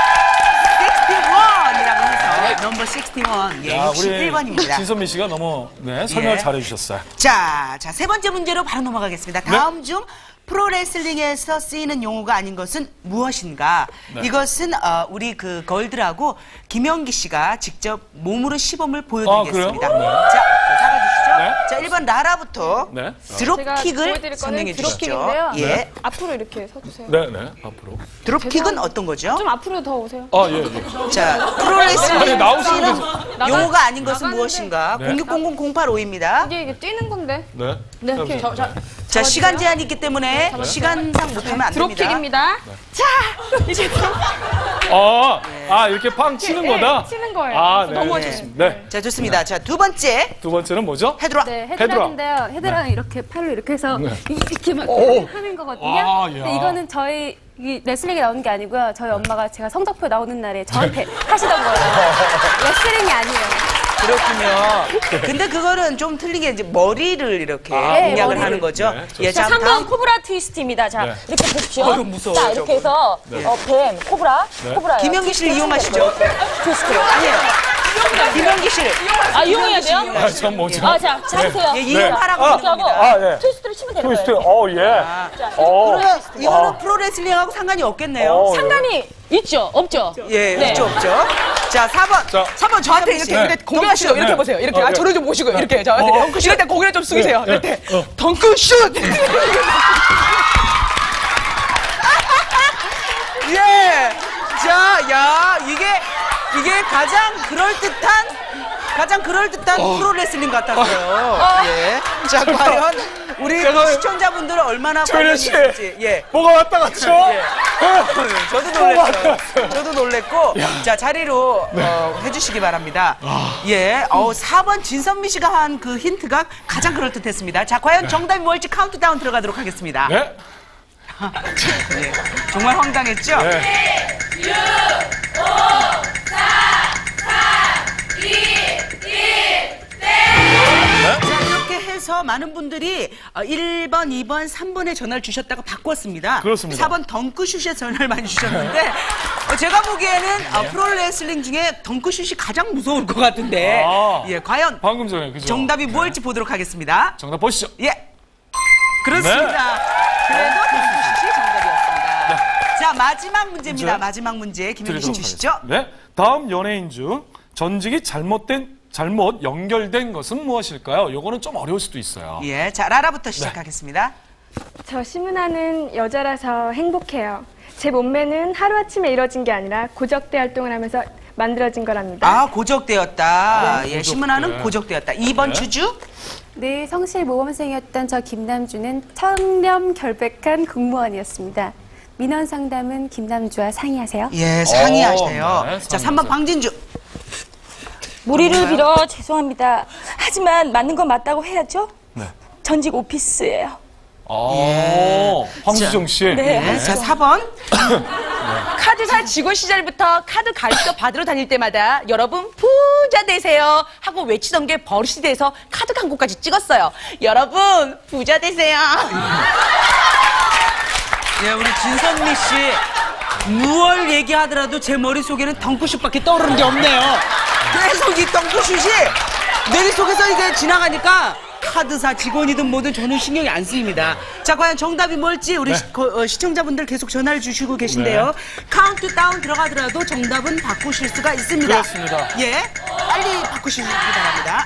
육십일이라고 해서 넘버 육십일. 예, 자, 육십일 번입니다. 진선미 씨가 너무 네, 설명을 예. 잘해 주셨어요. 자, 자, 세 번째 문제로 바로 넘어가겠습니다. 네. 다음 중 프로레슬링에서 쓰이는 용어가 아닌 것은 무엇인가? 네. 이것은 어, 우리 그 걸들하고 김영기 씨가 직접 몸으로 시범을 보여드리겠습니다. 아, 그래요? 자, 잡아주시죠. 네. 자, 일 번 라라부터 네. 제가 드롭킥을 보여드릴 설명해 거는 주시죠. 드롭킥인데요. 예. 앞으로 이렇게 서주세요. 네, 네. 앞으로. 드롭킥은 죄송합니다. 어떤 거죠? 좀 앞으로 더 오세요. 아, 예, 예. 자, 아니, 프로레슬링 나오시는 쓰이는 용어가 아닌 것은 나가는데. 무엇인가? 네. 공육공공 공팔오입니다. 이게, 이게 뛰는 건데. 네. 네, 이렇게. 저, 저, 자, 시간 제한이 있기 때문에 시간상 못하면 안 됩니다. 드롭킥입니다. 자, 이제 드롭- 아, 아, 이렇게 팡 치는 네, 거다? 치는 거예요. 아, 네. 넘어지십니다. 네. 자, 좋습니다. 자, 두 번째 두 번째는 뭐죠? 헤드락. 네, 헤드락. 헤드락인데요. 헤드락은 이렇게 팔로 이렇게 해서 이렇게 막 오. 하는 거거든요. 아, 야. 근데 이거는 저희 이 레슬링에 나오는 게 아니고요. 저희 엄마가 제가 성적표 나오는 날에 저한테 하시던 거예요. 레슬링이 아니에요. 그렇군요. 근데 그거는 좀 틀린 게 이제 머리를 이렇게 네, 공략을 머리를. 하는 거죠. 네, 예, 자, 자, 삼 번 다음 코브라 트위스트입니다. 자, 네. 이렇게 보십시오. 어휴, 무서워, 자, 저거. 이렇게 해서 어, 뱀, 코브라, 코브라예요. 김영기 씨를 이용하시죠. 트위스트. 아니에요. 김영기 씨를. 아, 이용해야 돼요? 아, 전 뭐죠? 아, 자, 잡으세요. 예, 이용하라고 아, 이렇게 하고 합니다. 예. 트위스트를 치면 되는 트위스트, 거예요. 어, 예. 자, 어. 이거는 프로레슬링하고 상관이 없겠네요. 어, 상관이 있죠? 없죠? 예, 네. 없죠, 없죠. 자, 사 번. 자, 삼 번 저한테 이렇게 네. 이렇게 공격하시죠. 이렇게 네. 해보세요. 이렇게. 어, 아, 네. 저를 좀 모시고 이렇게. 저한테. 어, 어. 이럴 때 고개를 좀 숙이세요. 네. 이렇게. 어. 덩크슛! 예. 자, 야, 이게, 이게 가장 그럴듯한, 가장 그럴듯한 프로레슬링 같았어요. 예. 자, 과연 우리 제가- 시청자분들은 얼마나 조현 관련이 씨. 있을지. 예. 뭐가 왔다 갔죠? 예. 저도 놀랐어요. 왔어요. 저도 놀랬고, 자, 자리로 어, 해주시기 바랍니다. 예. 어, 사 번 진선미 씨가 한 그 힌트가 가장 그럴듯했습니다. 자, 과연 정답이 뭘지 카운트다운 들어가도록 하겠습니다. 네. 예. 정말 황당했죠? 네. 자, 이렇게 해서 많은 분들이 어, 일 번, 이 번, 삼 번에 전화를 주셨다가 바꿨습니다. 그렇습니다. 사 번 덩크슛에 전화를 많이 주셨는데 어, 제가 보기에는 어, 프로레슬링 중에 덩크슛이 가장 무서울 것 같은데 아. 예, 과연 방금 전에, 그죠? 정답이 뭘지 보도록 하겠습니다. 정답 보시죠. 예, 그렇습니다. 네. 그래도 덩크슛이 정답이었습니다. 자, 마지막 문제입니다. 문제 마지막 문제 김영기 씨 드리도록 주시죠. 하겠습니다. 네. 다음 연예인 중 전직이 잘못된 잘못 연결된 것은 무엇일까요? 요거는 좀 어려울 수도 있어요. 예, 자, 라라부터 시작하겠습니다. 저 심은하는 여자라서 행복해요. 제 몸매는 하루아침에 이뤄진 게 아니라 고적대 활동을 하면서 만들어진 거랍니다. 아, 고적되었다. 예, 고적대. 신문하는 고적되었다. 이 번 네. 주주. 늘 성실 모범생이었던 저 김남주는 청렴 결백한 공무원이었습니다. 민원 상담은 김남주와 상의하세요. 예, 상의하세요. 어, 네, 자, 삼 번 방진주. 무리를 빌어 죄송합니다. 하지만 맞는 건 맞다고 해야죠. 네. 전직 오피스예요. 아, 예. 황수정 씨. 네. 네. 자, 사 번. 카드사 직원 시절부터 카드 가입서 받으러 다닐 때마다 여러분 부자 되세요 하고 외치던 게 버릇이 돼서 카드 광고까지 찍었어요. 여러분 부자 되세요. 예, 우리 진선미 씨. 무얼 얘기하더라도 제 머릿속에는 덩크슛밖에 떠오르는 게 없네요. 계속 이 덩크슛이 머릿속에서 이게 지나가니까 카드사 직원이든 뭐든 저는 신경이 안 쓰입니다. 자, 과연 정답이 뭘지 우리 네. 시, 거, 어, 시청자분들 계속 전화를 주시고 계신데요. 카운트다운 들어가더라도 정답은 바꾸실 수가 있습니다. 그렇습니다. 예, 빨리 바꾸시기 바랍니다.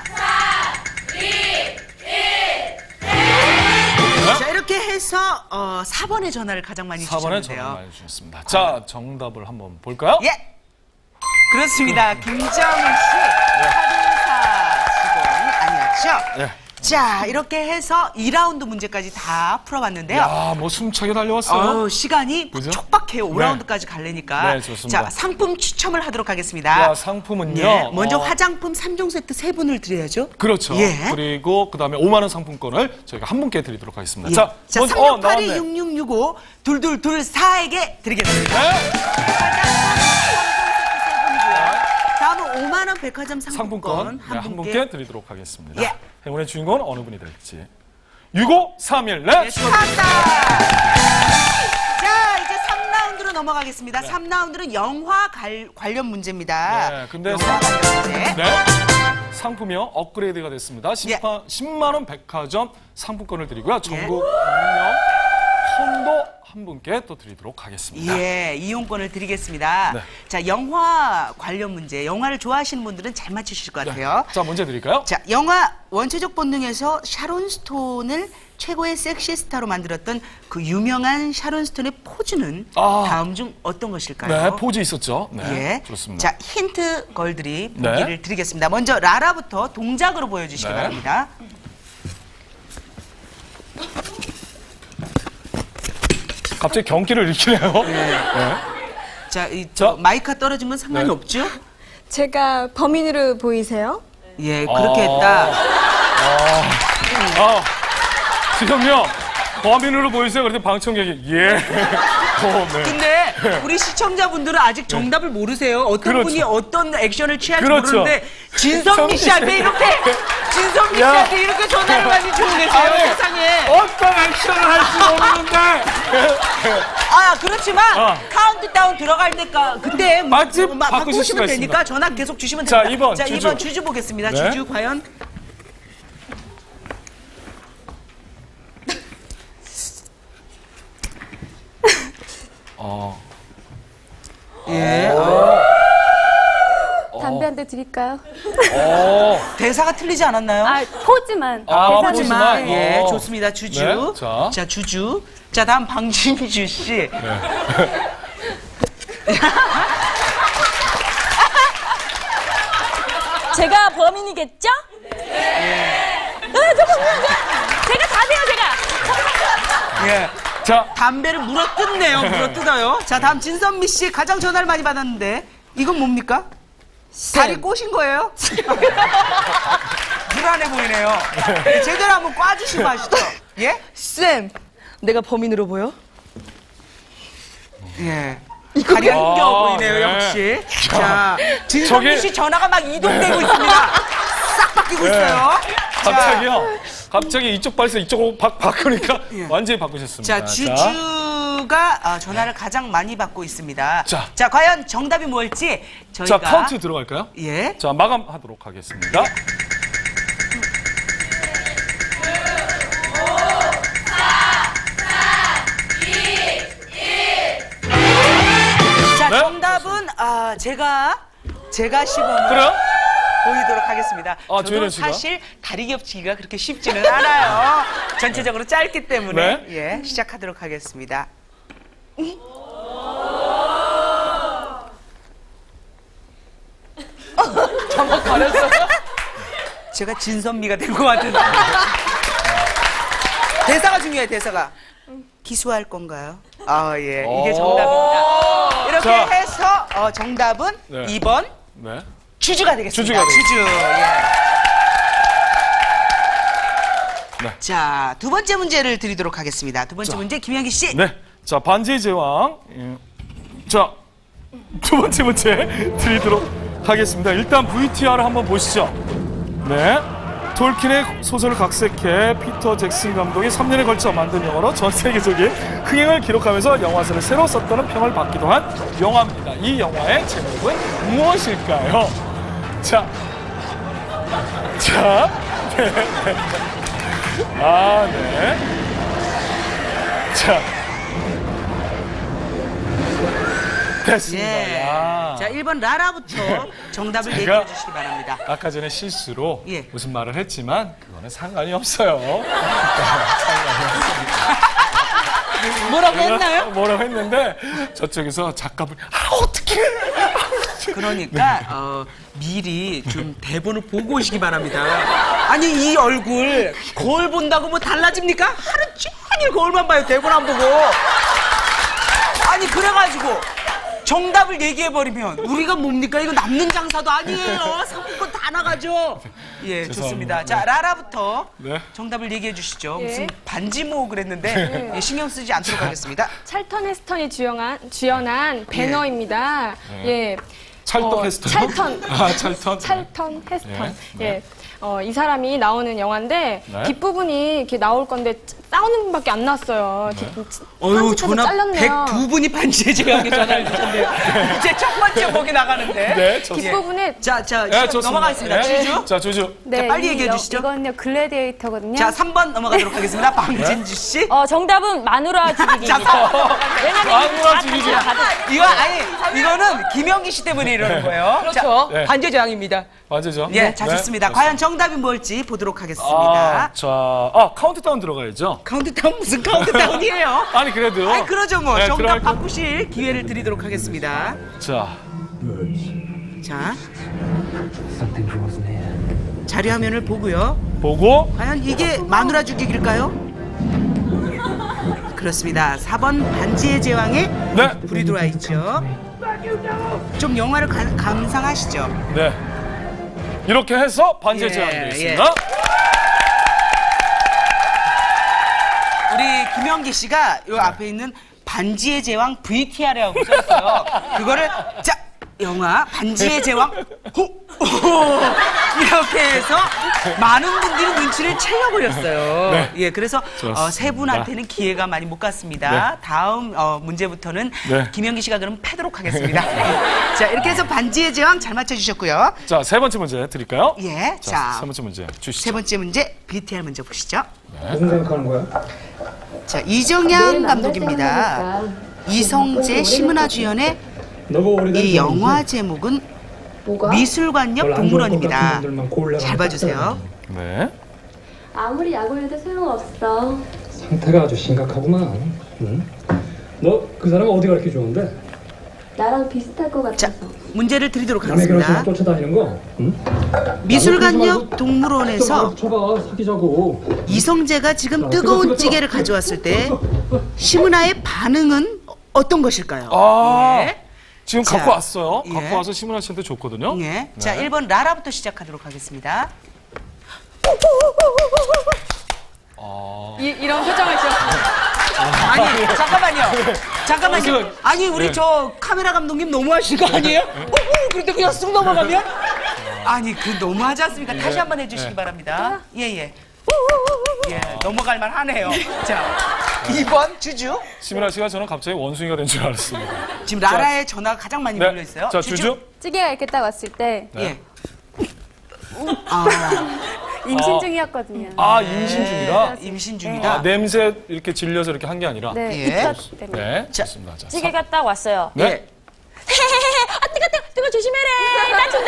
자, 이렇게 해서 어, 사 번의 전화를 가장 많이 사 번에 주셨는데요. 전화 많이 주셨습니다. 자, 정답을 한번 볼까요? 예, 그렇습니다. 김정은 씨 카드사 직원 아니었죠? 네. 자, 이렇게 해서 이 라운드 문제까지 다 풀어봤는데요. 야, 뭐 숨차게 달려왔어요. 어, 시간이 그죠? 촉박해요. 오 네. 라운드까지 가려니까. 네, 좋습니다. 자, 상품 추첨을 하도록 하겠습니다. 자, 상품은요. 예, 먼저 어, 화장품 삼 종 세트 세 분을 드려야죠. 그렇죠. 예. 그리고 그다음에 오만 원 상품권을 저희가 한 분께 드리도록 하겠습니다. 예. 자, 자, 먼저 어, 삼육팔이 나왔네. 육육육오 둘둘둘사에게 드리겠습니다. 네. 다음은 오만 원 백화점 상품권, 상품권 네, 한 한 분께. 분께 드리도록 하겠습니다. 예. 행운의 주인공은 어느 분이 될지. 육오삼일 네. 축하합니다. 자, 이제 삼 라운드로 넘어가겠습니다. 삼 라운드는 영화 갈- 관련 문제입니다. 네, 근데 영화 관련 문제. 네. 상품이요 업그레이드가 됐습니다. 예. 십만 원 백화점 상품권을 드리고요. 전국 공명 콘도 한 분께 또 드리도록 하겠습니다. 예, 이용권을 드리겠습니다. 네. 자, 영화 관련 문제. 영화를 좋아하시는 분들은 잘 맞추실 것 같아요. 자, 문제 드릴까요? 자, 영화 원체적 본능에서 샤론 스톤을 최고의 섹시 스타로 만들었던 그 유명한 샤론 스톤의 포즈는 아. 다음 중 어떤 것일까요? 네, 포즈 있었죠. 네, 예. 좋습니다. 자, 힌트 걸들이 네. 보기를 드리겠습니다. 먼저 라라부터 동작으로 보여주시기 네. 바랍니다. 갑자기 경기를 일으키네요. 네. 자, 이, 저, 자. 마이크가 떨어진 건 상관이 네. 없죠? 제가 범인으로 보이세요? 예, 그렇게 아. 했다. 아, 지금요. 범인으로 보이세요? 그랬더니 방청객이 예. 어, 네. 근데 우리 시청자분들은 아직 정답을 모르세요. 어떤 그렇죠. 분이 어떤 액션을 취할지 그렇죠. 모르는데 진성미 씨한테 이렇게 진성미 야. 씨한테 이렇게 전화를 많이 주고 계세요. 아니, 세상에. 어떤 액션을 할지 모르는데. 아, 그렇지만 어. 카운트다운 들어갈 때까 그때 뭐- 맞지? 마- 바꾸실 수가 바꾸시면 되니까 있습니다. 전화 계속 주시면 자, 됩니다. 이 번 자, 주주. 이 번 주주 보겠습니다. 네. 주주 과연 어. 예. 담배 한 대 드릴까요? 어. 대사가 틀리지 않았나요? 아, 포즈만. 아, 대사는 포즈만. 네. 예, 어. 좋습니다. 주주. 네, 자. 자, 주주. 자, 다음 방진주 씨. 제가 범인이겠죠? 네. 제가 다 돼요, 제가. 예. 자, 담배를 물어 뜯네요. 물어 뜯어요. 자, 다음 진선미 씨 가장 전화를 많이 받았는데 이건 뭡니까? 다리 꼬신 거예요? 불안해 보이네요. 예, 제대로 한번 꽈주시고 하시죠. 예? 쌤, 내가 범인으로 보여? 예. 다리 한겨 아, 보이네요, 네. 역시. 자, 진선미 저기- 씨 전화가 막 이동되고 있습니다. 싹 바뀌고 네. 있어요. 갑자기요. 갑자기 이쪽 발에서 이쪽으로 바, 바꾸니까 완전히 바꾸셨습니다. 자, 주주가 어, 전화를 가장 많이 받고 있습니다. 자. 자, 과연 정답이 뭘지 저희가 자, 카운트 들어갈까요? 예. 자, 마감하도록 하겠습니다. 자, 네? 정답은 아, 제가 제가 시범을 그래요? 보이도록 하겠습니다. 아, 저도 조혜련 씨가? 사실 다리 겹치기가 그렇게 쉽지는 않아요. 전체적으로 짧기 때문에 네. 예, 시작하도록 하겠습니다. 저거 가렸어요? 제가 진선미가 된 것 같은데. 대사가 중요해, 대사가. 기수할 건가요? 아, 예. 이게 오. 정답입니다. 이렇게 자. 해서 어, 정답은 네. 이 번 네. 주주가 되겠습니다. 주주가 되겠습니다. 주주. 예. 네. 자, 두 번째 문제를 드리도록 하겠습니다. 두 번째 자. 문제 김현기 씨. 네. 자, 반지의 제왕. 예. 자, 두 번째 문제 드리도록 하겠습니다. 일단 브이티알을 한번 보시죠. 네. 톨킨의 소설을 각색해 피터 잭슨 감독이 삼 년에 걸쳐 만든 영화로 전 세계적인 흥행을 기록하면서 영화사를 새로 썼다는 평을 받기도 한 영화입니다. 이 영화의 제목은 무엇일까요? 자, 자, 네. 아, 네. 자, 됐습니다. 예. 야. 자, 일 번 라라부터 정답을 제가- 얘기해 주시기 바랍니다. 아까 전에 실수로 예. 무슨 말을 했지만 그거는 상관이 없어요. 뭐라고 했나요? 뭐라고 했는데 저쪽에서 작가분 아 어떡해. 그러니까 어, 미리 좀 대본을 보고 오시기 바랍니다. 아니 이 얼굴 거울 본다고 뭐 달라집니까? 하루 종일 거울만 봐요. 대본 안 보고. 아니 그래가지고 정답을 얘기해버리면 우리가 뭡니까? 이거 남는 장사도 아니에요. 상품권 다 나가죠. 예, 좋습니다. 자, 라라부터 네. 정답을 얘기해 주시죠. 예. 무슨 반지 모으고 그랬는데 예, 신경 쓰지 않도록 하겠습니다. 찰턴 헤스턴이 주연한, 주연한 배너입니다. 예. 찰떡 어, 헤스턴. 찰턴. 아 찰턴. 찰턴 헤스턴. 네. 예. 어, 이 사람이 나오는 영화인데 네. 뒷부분이 이렇게 나올 건데 싸우는 분밖에 안 났어요. 뒷- 어휴, 편집해서 전화 잘렸네요. 백두 분이 반지의 제왕에 전화를 주셨네요. 이제 첫 번째 보기 나가는데. 네, 좋습니다. 뒷부분에 자, 자, 네, 시간 좋습니다. 넘어가겠습니다. 네. 주주. 자, 주주. 네, 빨리 이 얘기해 여- 주시죠. 이거는요, 글래디에이터거든요. 자, 삼 번 넘어가도록 하겠습니다. 방진주 씨. 어, 정답은 마누라 자, 죽이기입니다. 왜냐면 마누라 죽이기. 이거 아니, 이거는 김영기 씨 때문에 이러는 거예요. 그렇죠. 네. 반지의 제왕입니다. 맞으죠? 예, 자, 네. 좋습니다. 과연 정답이 뭘지 보도록 하겠습니다. 아, 자, 아 카운트다운 들어가야죠. 카운트다운 무슨 카운트다운이에요? 아니 그래도. 아니, 그러죠 뭐. 네, 정답 들어갈 거- 바꾸실 기회를 드리도록 하겠습니다. 자, 자. 자료 화면을 보고요. 보고. 과연 이게 마누라 죽이기일까요? 그렇습니다. 사 번 반지의 제왕에 네. 불이 들어와 있죠. 좀 영화를 가- 감상하시죠. 네. 이렇게 해서 반지의 예, 제왕이 되겠습니다. 우리 김영기 씨가 요 앞에 있는 반지의 제왕 브이티알이라고 써있어요. 그거를 자 영화 반지의 제왕 호, 호 이렇게 해서 많은 분들이 눈치를 채워버렸어요. 네. 예, 그래서 좋았습니다. 어, 세 분한테는 기회가 많이 못 갔습니다. 네. 다음 어, 문제부터는 네. 김영기 씨가 그럼 패도록 하겠습니다. 자, 이렇게 해서 반지의 제왕 잘 맞춰주셨고요. 자, 세 번째 문제 드릴까요? 예, 자, 자, 세 번째 문제 주시죠. 세 번째 문제 브이티알 먼저 보시죠. 무슨 생각하는 거야? 자, 이정양 감독입니다. 이성재, 심은하 주연의 너가 오래된 이 영화 제목은 미술관 옆 동물원입니다. 잘 봐주세요. 네. 아무리 약을 해도 소용없어. 상태가 아주 심각하구만. 응? 너 그 사람 어디가 그렇게 좋은데? 나랑 비슷할 것 자, 같아서. 문제를 드리도록 남의 결혼식 막 하겠습니다. 쫓아다니는 거? 응? 미술관 옆 동물원에서 쳐봐 사귀자고. 이성재가 지금 뜨거운 찌개를 가져왔을 때 심은하의 반응은 어떤 것일까요? 아, 예. 지금 자, 갖고 왔어요. 예. 갖고 와서 심은하 씨한테 줬거든요. 예. 자, 네. 일 번 라라부터 시작하도록 하겠습니다. 아, 이, 이런 표정을 지었습니다. 아니, 잠깐만요. 잠깐만요. 무슨- 아니, 우리 네. 저 카메라 감독님 너무하신 거 아니에요? 오오, 그런데 그냥 쑥 넘어가면? 아니, 그 너무하지 않습니까? 네. 다시 한번 해주시기 바랍니다. 예, 예. 예, 넘어갈 만 하네요. 자, 이 번 주주. 심은하 씨가 저는 갑자기 원숭이가 된 줄 알았습니다. 지금 라라의 전화가 가장 많이 네. 몰려 있어요. 자, 주주. 찌개가 이렇게 딱 왔을 때 예. 아, 임신 아. 중이었거든요. 아, 임신 중이라. 임신 중이다. 아, 냄새 이렇게 질려서 이렇게 한 게 아니라. 네, 예. 입덧 때문에. 네, 자, 좋습니다. 자, 찌개가 딱 왔어요. 네. 예. 아, 뜨거, 뜨거, 뜨거, 조심해라. 다친다.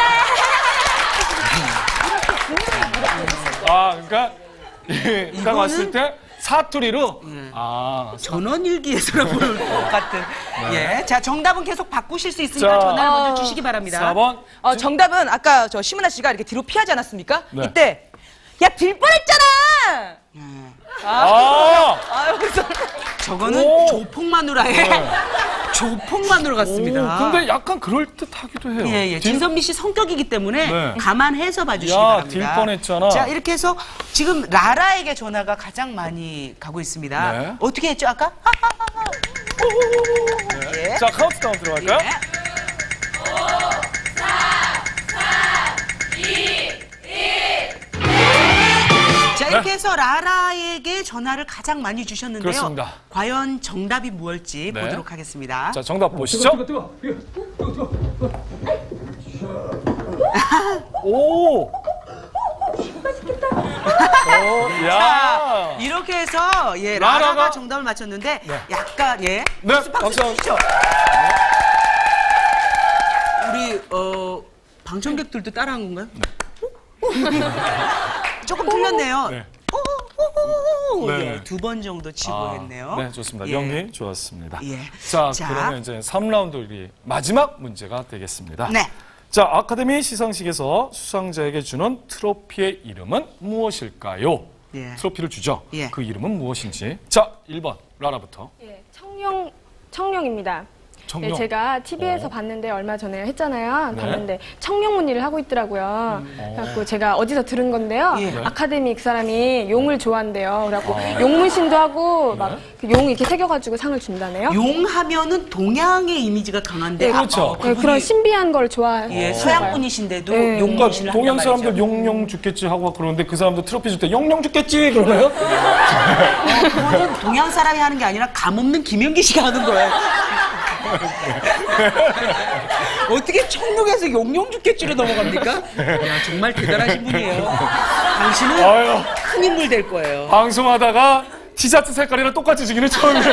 아, 그러니까 예, 딱 이거는- 왔을 때 사투리로. 아, 전원일기에서나 볼 것 같은. 예. 자, 정답은 계속 바꾸실 수 있으니까 자, 전화를 먼저 어, 주시기 바랍니다. 사 번. 어, 정답은 아까 저 심은하 씨가 이렇게 뒤로 피하지 않았습니까? 네. 이때 야, 들 뻔했잖아. 아, 아유, 저거는 오. 조폭마누라의 네. 조폭마누라 같습니다. 오, 근데 약간 그럴 듯하기도 해요. 예, 예. 딜- 진선미 씨 성격이기 때문에 네. 감안해서 봐주시기 야, 바랍니다. 딜 뻔했잖아. 자, 이렇게 해서 지금 라라에게 전화가 가장 많이 가고 있습니다. 네. 어떻게 했죠, 아까? 예. 자, 카운트다운 들어갈까요? 예. 자, 이렇게 해서 라라에게 전화를 가장 많이 주셨는데요. 그렇습니다. 과연 정답이 무엇일지 네. 보도록 하겠습니다. 자, 정답 보시죠. 뜨거, 뜨거, 뜨거, 뜨거, 뜨거. 오! 오, 야! 이렇게 해서 예, 라라가, 라라가 정답을 맞췄는데 네. 약간 예. 네, 박수 박수 박수. 치시죠. 우리 어 방청객들도 따라한 건가요? 조금 틀렸네요. 네. 네. 네. 두 번 정도 치고 아, 했네요. 네, 좋습니다. 예. 연기 좋았습니다. 예. 자, 자. 그러면 이제 삼 라운드 우리 마지막 문제가 되겠습니다. 네. 자, 아카데미 시상식에서 수상자에게 주는 트로피의 이름은 무엇일까요? 예. 트로피를 주죠. 예. 그 이름은 무엇인지. 자, 일 번 라라부터. 예, 청룡, 청룡입니다. 청룡. 네, 제가 티비에서 어. 봤는데 얼마 전에 했잖아요. 네. 봤는데 청룡무늬를 하고 있더라고요. 그래갖고 제가 어디서 들은 건데요. 예. 네. 아카데미 그 사람이 용을 좋아한대요. 그래갖고 용문신도 하고 막 그 용 이렇게 새겨가지고 상을 준다네요. 용하면은 동양의 이미지가 강한데 네, 그렇죠. 어, 네, 그분이 그런 신비한 걸 좋아해요. 예, 서양 분이신데도 네. 용문신을 그러니까 동양 한단 사람들 말이죠. 용용 죽겠지 하고 그러는데 그 사람도 트로피 줄 때 용용 죽겠지 그러나요? 어, 그거는 동양 사람이 하는 게 아니라 감없는 김연기 씨가 하는 거예요. 어떻게 청룡에서 용용 죽겠지로 넘어갑니까? 야, 정말 대단하신 분이에요. 당신은 아유. 큰 인물 될 거예요. 방송하다가 티셔츠 색깔이랑 똑같이 지기는 처음이에요.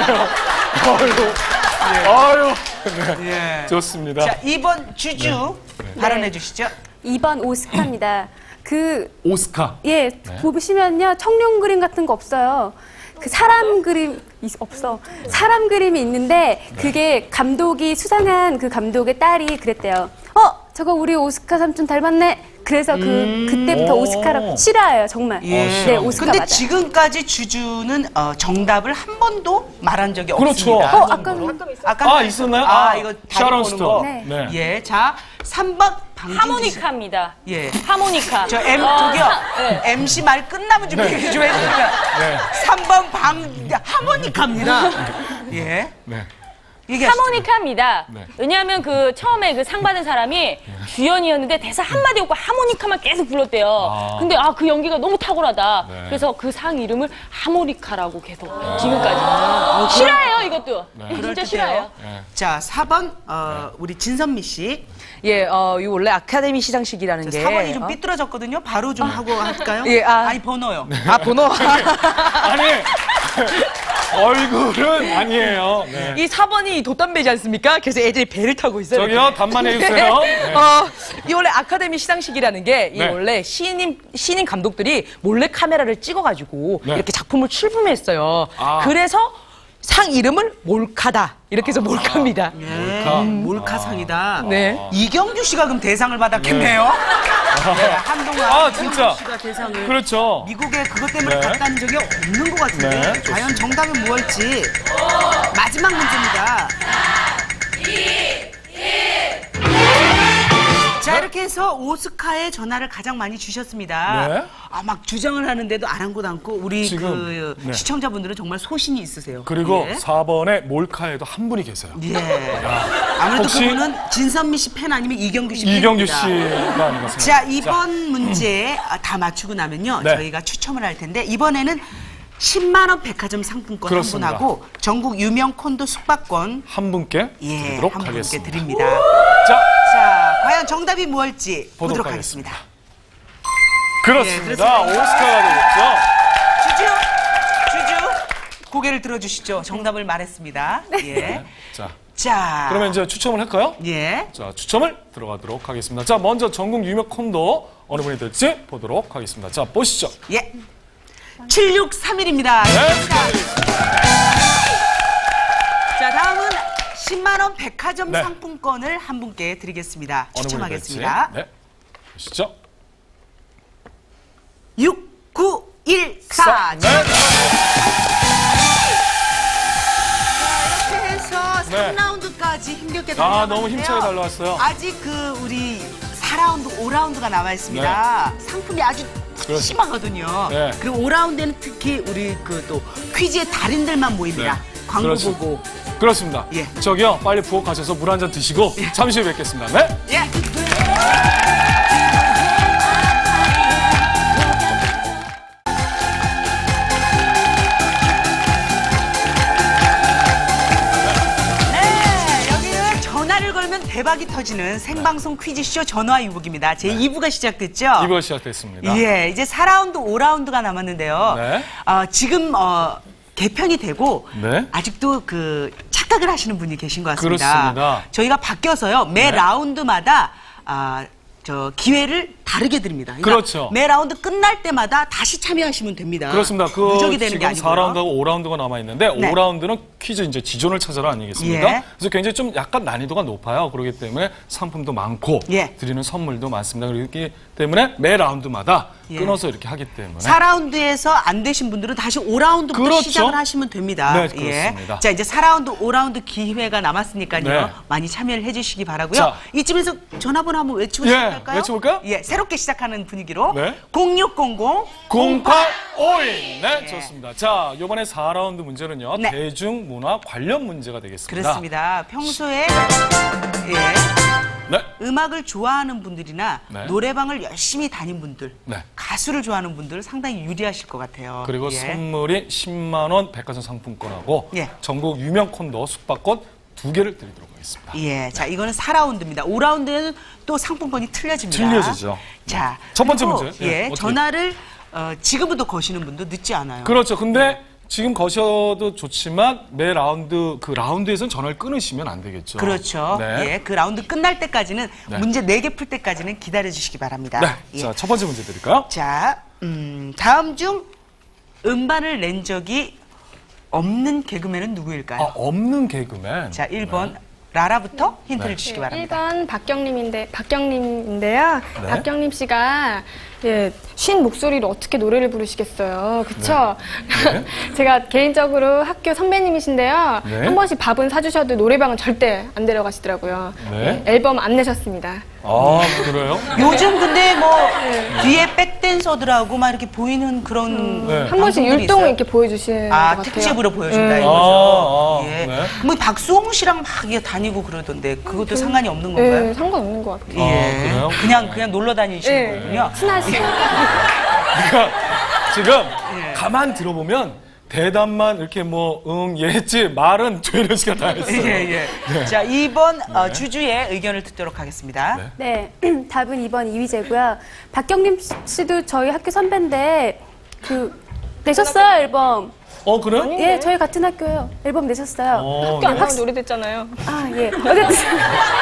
아유. 아유. 네. 예. 좋습니다. 자, 이번 주주 발언해 주시죠. 이 번 오스카입니다. 그 오스카. 예, 보시면요. 청룡 그림 같은 거 없어요. 그 사람 그림 있- 없어. 사람 그림이 있는데 그게 감독이 수상한 그 감독의 딸이 그랬대요. 어, 저거 우리 오스카 삼촌 닮았네. 그래서 그 그때부터 오. 오스카라고 싫어해요, 정말. 예. 네, 오스카 근데 맞아요. 지금까지 주주는 어, 정답을 한 번도 말한 적이 그렇죠. 없습니다. 어, 아까 아까 아, 있었나요? 아, 아, 이거 샤론 다리 스톤. 보는 거. 네. 네. 예, 자, 삼 번 방진지 씨. 하모니카입니다. 예. 하모니카. 저 M 어, 저기요. 네. 엠씨 말 끝나면 좀 얘기 좀 해주시면. 네. 삼 번 방 하모니카입니다. 예. 네. 얘기하시죠. 하모니카입니다. 네. 왜냐하면 그 처음에 그 상 받은 사람이 주연이었는데 대사 한마디 없고 하모니카만 계속 불렀대요. 아. 근데 아 그 연기가 너무 탁월하다. 네. 그래서 그 상 이름을 하모니카라고 계속 지금까지. 싫어요 이것도. 진짜 싫어요. 네. 자, 사 번 어, 우리 진선미 씨. 예, 어, 이 원래 아카데미 시상식이라는 게. 사 번이 좀 어? 삐뚤어졌거든요. 바로 좀 하고 할까요? 예, 아. 아니 번호요. 아, 번호. 아니 얼굴은 아니에요. 네. 이 사 번이 돛담배지 않습니까? 그래서 애들이 배를 타고 있어요. 저기요 단만 해주세요. 네. 어, 이 원래 아카데미 시상식이라는 게, 이 네. 원래 신인, 신인 감독들이 몰래 카메라를 찍어가지고 네. 이렇게 작품을 출품했어요. 아. 그래서 상 이름을 몰카다. 이렇게 해서 몰카입니다. 예, 몰카. 몰카상이다. 네. 이경규 씨가 그럼 대상을 받았겠네요. 네, 한동안 아, 진짜. 이경규 씨가 대상을 그렇죠. 미국에 그것 때문에 네. 갔다는 적이 없는 것 같은데 네, 과연 정답이 무엇일지 마지막 문제입니다. 자, 이렇게 해서 오스카에 전화를 가장 많이 주셨습니다. 네. 아, 막 주장을 하는데도 아랑곳 않고 우리 지금, 그 네. 시청자분들은 정말 소신이 있으세요. 그리고 예. 사 번에 몰카에도 한 분이 계세요. 예. 아무래도 혹시- 그분은 진선미 씨 팬 아니면 이경규 씨 이경규 팬입니다. 씨가 아닌가 생각합니다. 자, 이번 문제 다 맞추고 나면요. 네. 저희가 추첨을 할 텐데 이번에는 십만 원 백화점 상품권 그렇습니다. 한 분하고 전국 유명 콘도 숙박권 한 분께 예, 드리도록 한 분께 하겠습니다. 드립니다. 자, 자, 과연 정답이 무엇일지 보도록 보도록 하겠습니다. 하겠습니다. 그렇습니다. 예, 그렇습니다. 오스카가 되겠죠. 주주, 주주, 고개를 들어주시죠. 정답을 말했습니다. 예. 자, 자, 그러면 이제 추첨을 할까요? 예. 자, 추첨을 들어가도록 하겠습니다. 자, 먼저 전국 유명 콘도 어느 분이 될지 보도록 하겠습니다. 자, 보시죠. 예. 칠육삼일입니다. 네, 자, 다음은 십만 원 백화점 네. 상품권을 한 분께 드리겠습니다. 어느 분이 추첨하겠습니다. 될지. 네, 보시죠. 육구오일 일, 사. 네. 자, 이렇게 해서 네. 삼 라운드까지 힘겹게 아, 달려왔는데요. 너무 힘차게 달려왔어요. 아직 그 우리 사 라운드, 오 라운드가 남아 있습니다. 상품이 아주 그렇죠. 심하거든요. 네. 그리고 오 라운드에는 특히 우리 그 또 퀴즈의 달인들만 모입니다. 네. 광고 그렇죠. 보고. 그렇습니다. 예. 저기요, 빨리 부엌 가셔서 물 한 잔 드시고 잠시 후에 뵙겠습니다. 네. 예. 네, 여기는 전화를 걸면 대박이 터지는 생방송 퀴즈쇼 전화위복입니다. 제 이 부가 시작됐죠? 이 부가 시작됐습니다. 예, 이제 사 라운드, 오 라운드가 남았는데요. 네. 어, 지금 어, 개편이 되고 네. 아직도 그 착각을 하시는 분이 계신 것 같습니다. 그렇습니다. 저희가 바뀌어서요. 매 네. 라운드마다 아, 저 기회를 다르게 드립니다. 그러니까 그렇죠. 매 라운드 끝날 때마다 다시 참여하시면 됩니다. 그렇습니다. 그 누적이 되는 게 지금 아니고요. 사 라운드하고 오 라운드가 남아 있는데 네. 오 라운드는 퀴즈 이제 지존을 찾아라 아니겠습니까? 예. 그래서 굉장히 좀 약간 난이도가 높아요. 그렇기 때문에 상품도 많고 예. 드리는 선물도 많습니다. 그렇기 때문에 매 라운드마다 예. 끊어서 이렇게 하기 때문에 사 라운드에서 안 되신 분들은 다시 오 라운드부터 그렇죠. 시작을 하시면 됩니다. 네, 그렇습니다. 예. 자, 이제 사 라운드, 오 라운드 기회가 남았으니까요. 네. 많이 참여를 해주시기 바라고요. 자. 이쯤에서 전화번호 한번 외치고 예, 시작할까요? 외쳐볼까요? 예, 새롭게 시작하는 분위기로 네. 공육공공 공팔오일. 네, 예. 좋습니다. 자, 이번에 사 라운드 문제는요. 네. 대중문화 관련 문제가 되겠습니다. 그렇습니다. 평소에 예, 네. 음악을 좋아하는 분들이나 네. 노래방을 열심히 다닌 분들, 네. 가수를 좋아하는 분들 상당히 유리하실 것 같아요. 그리고 예. 선물이 십만 원 백화점 상품권하고 예. 전국 유명 콘도 숙박권 두 개를 드리도록 하겠습니다. 예, 자 이거는 사 라운드입니다. 오 라운드에는 또 상품권이 틀려집니다. 틀려지죠. 자, 첫 번째 그리고, 문제. 예, 예, 어떻게- 전화를 어, 지금부터 거시는 분도 늦지 않아요. 그렇죠. 근데 지금 거셔도 좋지만 매 라운드 그 라운드에서는 전화를 끊으시면 안 되겠죠. 그렇죠. 네. 예, 그 라운드 끝날 때까지는 네. 문제 네 개 풀 때까지는 기다려 주시기 바랍니다. 네. 예. 자, 첫 번째 문제 드릴까요? 자, 음, 다음 중 음반을 낸 적이 없는 개그맨은 누구일까요? 아, 없는 개그맨. 자, 일 번 라라부터 힌트를 네. 주시기 일 바랍니다. 번 박경림인데 박경림인데요. 네. 박경림 씨가 예, 쉰 목소리로 어떻게 노래를 부르시겠어요, 그렇죠? 네. 제가 개인적으로 학교 선배님이신데요. 네. 한 번씩 밥은 사주셔도 노래방은 절대 안 데려가시더라고요. 네. 예, 앨범 안 내셨습니다. 아, 그래요? 요즘 근데 뭐 뒤에 백댄서들하고 막 이렇게 보이는 그런 네. 한 번씩 방송들이 율동을 있어요. 이렇게 보여주시는 것 아, 같아요. 특집으로 보여준다 예. 이거죠. 아, 아, 예. 네. 뭐 박수홍 씨랑 막 이게 다니고 그러던데 그것도 상관이 없는 건가요? 예, 상관없는 것 같아요. 예. 아, 그래요? 그냥 그냥 놀러 다니시는 예, 거군요. 친하시고. 그러니까 지금 예. 가만 들어보면 대답만 이렇게 뭐 응, 예 했지 말은 조혜련 씨가 다 했어요. 예, 예. 자, 이 번 어, 주주의 의견을 듣도록 하겠습니다. 네. 네, 답은 이 번 이휘재고요. 박경림 씨도 저희 학교 선배인데 그 내셨어요 앨범. 어, 그래요? 예, 저희 같은 학교예요. 앨범 내셨어요. 어, 학교 안 네. 나온 지 오래됐잖아요. 아 예. 어쨌든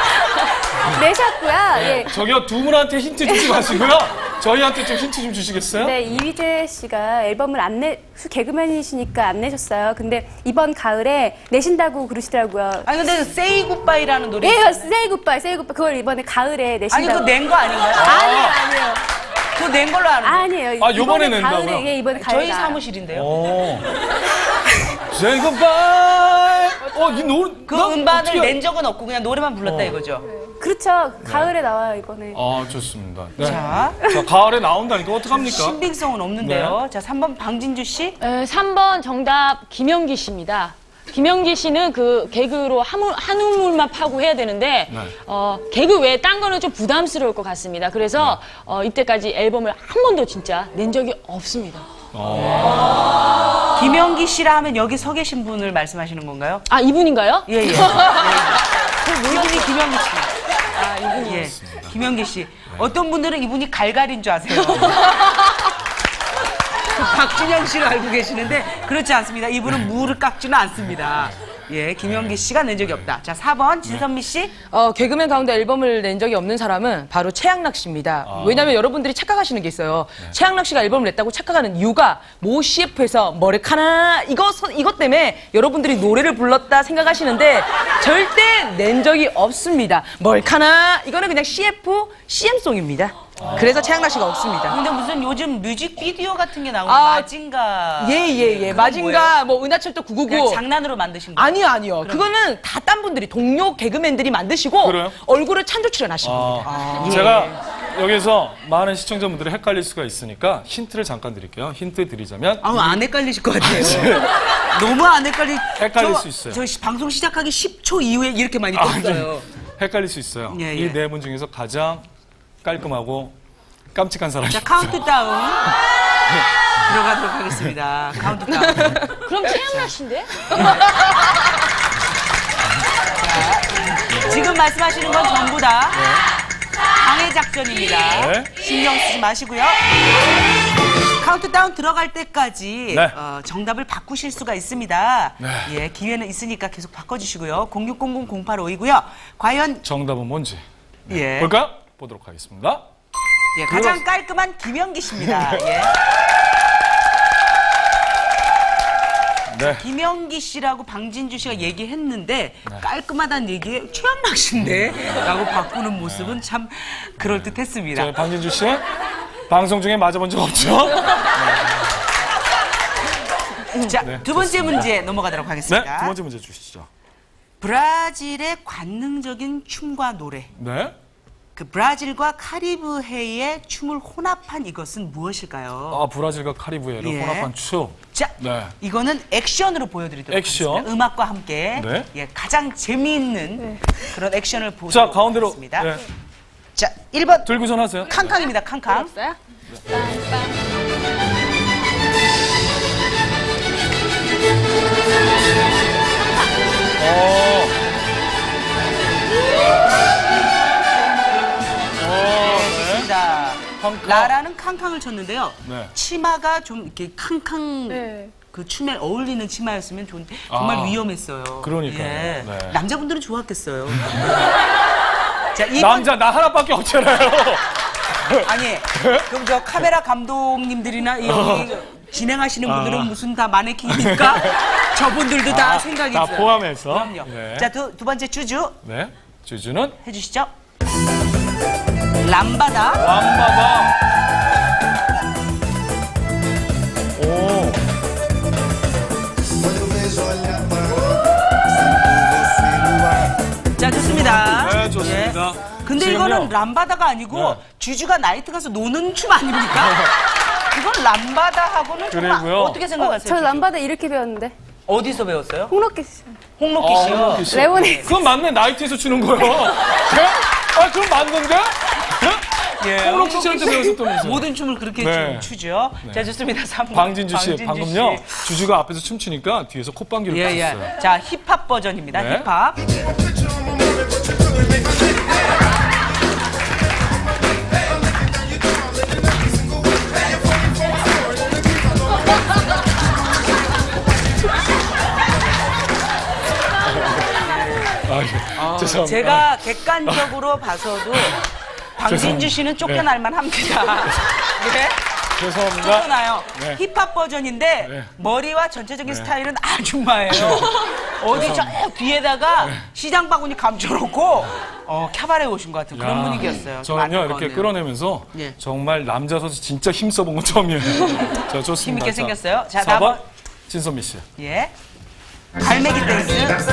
내셨고요. 예. 저기요, 두 분한테 힌트 주지 마시고요. 저희한테 좀 힌트 좀 주시겠어요? 네, 이휘재 씨가 앨범을 안 내, 개그맨이시니까 안 내셨어요. 근데 이번 가을에 내신다고 그러시더라고요. 아니 근데 Say Goodbye라는 노래 예, 있잖아요. 세이 굿바이, 세이 굿바이. 그걸 이번에 가을에 아니 내신다고. 그거 낸 거 아닌가요? 아니에요, 아니에요. 그거 낸 걸로 아는데. 아니에요. 아, 요번에 낸다고요? 가을에, 예, 이번에 가을에. 저희 나와요. 사무실인데요. 어. Say goodbye. 어, 이 노래. 그 나 음반을 어떻게- 낸 적은 없고 그냥 노래만 불렀다 어. 이거죠. 그렇죠. 가을에 나와요, 이번에. 아, 좋습니다. 네. 자. 자, 가을에 나온다니까 어떡합니까? 신빙성은 없는데요. 네. 자, 삼 번 방진주 씨. 에, 삼 번 정답 김영기 씨입니다. 김영기 씨는 그 개그로 한, 울- 한 우물만 파고 해야 되는데 네. 어, 개그 외에 딴 거는 좀 부담스러울 것 같습니다. 그래서 어, 이때까지 앨범을 한 번도 진짜 낸 적이 없습니다. 어. 김영기 씨라 하면 여기 서 계신 분을 말씀하시는 건가요? 아 이분인가요? 예, 예. 예. 그 이분이 김영기 씨. 아 이분이. 예. 김영기 씨. 어떤 분들은 이분이 갈갈인 줄 아세요. 박준영 씨를 알고 계시는데 그렇지 않습니다. 이분은 무를 깎지는 않습니다. 예, 김영기 씨가 낸 적이 없다. 자, 사 번 진선미 씨. 어, 개그맨 가운데 앨범을 낸 적이 없는 사람은 바로 최양락 씨입니다. 아. 왜냐면 여러분들이 착각하시는 게 있어요. 최양락 씨가 앨범을 냈다고 착각하는 이유가 모 씨에프에서 머리카나 이거 서- 이것 때문에 여러분들이 노래를 불렀다 생각하시는데 절대 낸 적이 없습니다. 머리카나 이거는 그냥 씨에프 씨엠송입니다. 그래서 최양락 씨가 없습니다. 근데 무슨 요즘 뮤직비디오 같은 게 나오는 아, 마징가. 예, 예, 예. 마징가, 뭐, 은하철도 그냥 구구구. 장난으로 만드신 거예요? 아니요, 아니요. 그거는 다 딴 분들이, 동료 개그맨들이 만드시고, 그래요? 얼굴을 찬조 출연하신 아, 겁니다. 제가 여기서 많은 시청자분들이 헷갈릴 수가 있으니까 힌트를 잠깐 드릴게요. 힌트 드리자면 아우, 안 헷갈리실 것 같아요. 너무 안 헷갈리. 헷갈릴 저, 수 있어요. 저 시- 방송 시작하기 십 초 이후에 이렇게 많이 아, 떴어요. 헷갈릴 수 있어요. 예, 예. 이 네 분 중에서 가장 깔끔하고 깜찍한 사람이 자, 있어요. 카운트다운. 들어가도록 하겠습니다. 카운트다운. 그럼 최양락 씨인데? 지금 말씀하시는 건 전부 다 방해 작전입니다. 네. 신경 쓰지 마시고요. 카운트다운 들어갈 때까지 네. 어, 정답을 바꾸실 수가 있습니다. 네. 예, 기회는 있으니까 계속 바꿔주시고요. 공육공공 공팔오이고요. 과연 정답은 뭔지 예, 볼까요? 보도록 하겠습니다. 예, 가장 깔끔한 김연기 씨입니다. 예. 네. 김연기 씨라고 방진주 씨가 얘기했는데 깔끔하다는 얘기에 최양락 씨인데 라고 바꾸는 모습은 참 그럴듯했습니다. 저 방진주 씨 방송 중에 맞아본 적 없죠? 자, 네, 두 번째 좋습니다. 문제 넘어가도록 네, 하겠습니다. 두 번째 문제 주시죠. 브라질의 관능적인 춤과 노래. 네. 그 브라질과 카리브해의 춤을 혼합한 이것은 무엇일까요? 아, 브라질과 카리브해를 예. 혼합한 춤. 자, 네. 이거는 액션으로 보여드리도록 액션. 하겠습니다. 음악과 함께 네. 예, 가장 재미있는 그런 액션을 보도록 자, 가운데로. 하겠습니다. 네. 자, 일 번 들고선 하세요. 캉캉입니다. 캉캉. 없어요? 어. 어, 네. 좋습니다. 캉캉. 라라는 캉캉을 쳤는데요. 네. 치마가 좀 이렇게 캉캉 네. 그 춤에 어울리는 치마였으면 좋, 정말 아, 위험했어요. 그러니까요. 예. 네. 남자분들은 좋았겠어요. 자, 이 번 남자 나 하나밖에 없잖아요. 아니, 그럼 저 카메라 감독님들이나 이, 이 진행하시는 분들은 아. 무슨 다 마네킹입니까? 저분들도 다 아, 생각이 다 있어요. 포함해서. 그럼요. 네. 자, 두, 두 번째 주주 네. 주주는 해주시죠. 람바다. 람바다. 오. 자, 좋습니다. 네, 좋습니다. 예. 근데 지금요. 이거는 람바다가 아니고 네. 주주가 나이트 가서 노는 춤 아닙니까? 이건 람바다하고는 정말 그리고요. 어떻게 어, 생각하세요? 저 주주? 람바다 이렇게 배웠는데. 어디서 배웠어요? 홍록기 씨. 홍록기 어, 씨요. 홍록기 씨. 레오네. 그건 맞네. 나이트에서 추는 거요. 네? 아, 그럼 맞는데? 예, 홍록기 씨한테 배웠었다면서요. 모든 춤을 그렇게 네. 좀 추죠. 자, 좋습니다. 삼 번. 방진주 씨, 방진주 방금요. 씨. 주주가 앞에서 춤추니까 뒤에서 콧방귀를 예, 꼈어요. 예. 자, 힙합 버전입니다. 네. 힙합. 아, 예. 죄송합니다. 제가 객관적으로 봐서도 방진주 씨는 쫓겨날만 합니다. 예? 죄송합니다. 쫓겨나요. 네. 힙합 버전인데 네. 머리와 전체적인 스타일은 아줌마예요. 어디 저 뒤에다가 시장 바구니 감춰놓고 어, 캬바레 오신 것 같은 그런 야, 분위기였어요. 좀 저는요 이렇게 안타까웠네요. 끌어내면서 예. 정말 남자 선수 진짜 힘써본 건 처음이에요. 자, 좋습니다. 힘있게 자, 생겼어요. 자, 사 번 나 번. 진선미 씨. 예. 갈매기 댄스.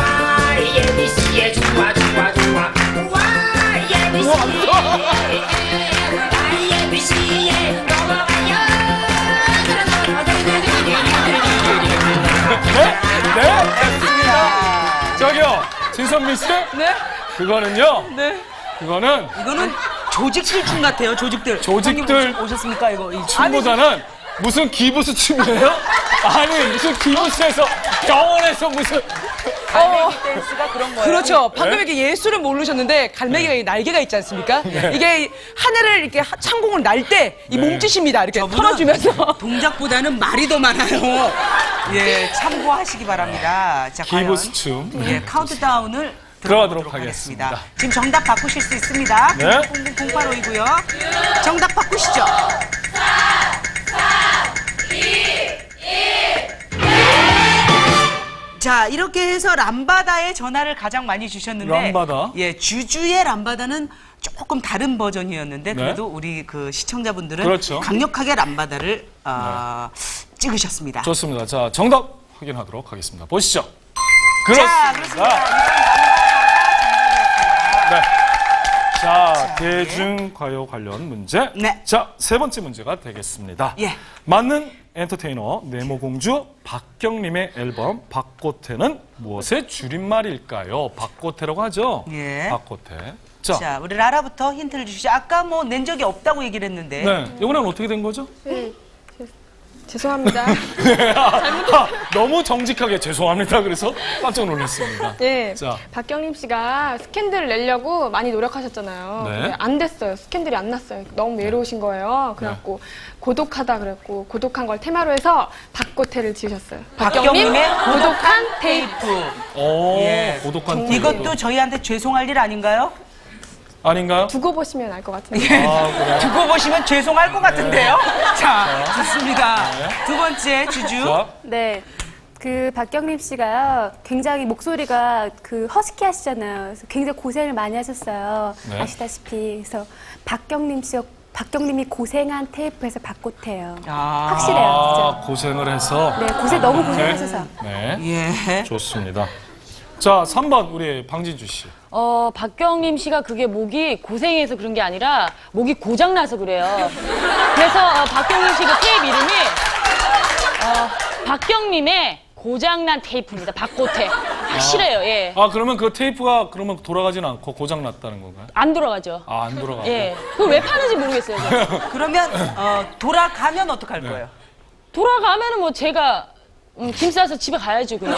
네? 네? 저기요, 진선미 씨? 네? 그거는요. 네. 그거는 이거는 조직들 춤 같아요. 조직들. 조직들. 형님 오셨- 오셨습니까 이거? 이 춤. 춤보다는 무슨 기부스 춤이에요? 아니 무슨 기부스에서 병원에서 무슨 갈매기 댄스가 그런 거예요. 그렇죠. 방금 네? 이렇게 예술을 모르셨는데 갈매기가 이 날개가 있지 않습니까? 이게 하늘을 이렇게 하- 창공을 날 때 이 네. 몸짓입니다. 이렇게 저분은 털어주면서. 동작보다는 말이 더 많아요. 예, 참고하시기 바랍니다. 자, 과연 기부스 춤. 예, 카운트다운을 들어가도록 들어보도록 하겠습니다. 하겠습니다. 지금 정답 바꾸실 수 있습니다. 네. 공공공팔오이고요. 정답 바꾸시죠. 자, 이렇게 해서 람바다의 전화를 가장 많이 주셨는데 람바다? 예, 주주의 람바다는 조금 다른 버전이었는데 네. 그래도 우리 그 시청자분들은 그렇죠. 강력하게 람바다를 어, 찍으셨습니다. 좋습니다. 자, 정답 확인하도록 하겠습니다. 보시죠. 자, 그렇습니다. 그렇습니다. 네. 자, 자, 대중가요 관련 문제. 네. 자, 세 번째 문제가 되겠습니다. 예. 맞는 엔터테이너 네모공주 박경림의 앨범 박고태는 무엇의 줄임말일까요? 박고태라고 하죠? 예. 박고태. 자, 자, 우리 라라부터 힌트를 주시죠. 아까 뭐 낸 적이 없다고 얘기를 했는데. 네. 이번엔 어떻게 된 거죠? 네, 죄- 죄송합니다. 아, 너무 정직하게 죄송합니다. 그래서 깜짝 놀랐습니다. 네, 자. 박경림 씨가 스캔들을 내려고 많이 노력하셨잖아요. 네. 근데 안 됐어요. 스캔들이 안 났어요. 너무 외로우신 거예요. 그래갖고 고독하다 그랬고 고독한 걸 테마로 해서 박고태를 지으셨어요. 박경림의 고독한 테이프. 오, 예. 고독한 이것도 저희한테 죄송할 일 아닌가요? 아닌가요? 두고 보시면 알 것 같은데. 아, 그래요? 두고 보시면 죄송할 것 같은데요? 자, 좋습니다. 두 번째 주주. 자, 네. 그 박경림 씨가요, 굉장히 목소리가 그 허스키 하시잖아요. 그래서 굉장히 고생을 많이 하셨어요. 네. 아시다시피. 그래서 박경림 씨가, 박경림이 고생한 테이프에서 박고태예요. 아. 확실해요, 아, 고생을 해서. 진짜. 네, 고생, 너무 고생하셔서. 네. 예. 좋습니다. 자, 삼 번 우리 방진주 씨. 어, 박경림 씨가 그게 목이 고생해서 그런 게 아니라 목이 고장나서 그래요. 그래서 어, 박경림 씨 그 테이프 이름이 어, 박경림의 고장난 테이프입니다. 박고태. 확실해요. 예. 아, 그러면 그 테이프가 그러면 돌아가진 않고 고장 났다는 건가요? 안 돌아가죠. 아, 안 돌아가고. 예. 그걸 왜 파는지 모르겠어요. 저. 그러면 어, 돌아가면 어떡할 네. 거예요? 돌아가면은 뭐 제가 음, 짐 싸서 집에 가야죠, 그냥.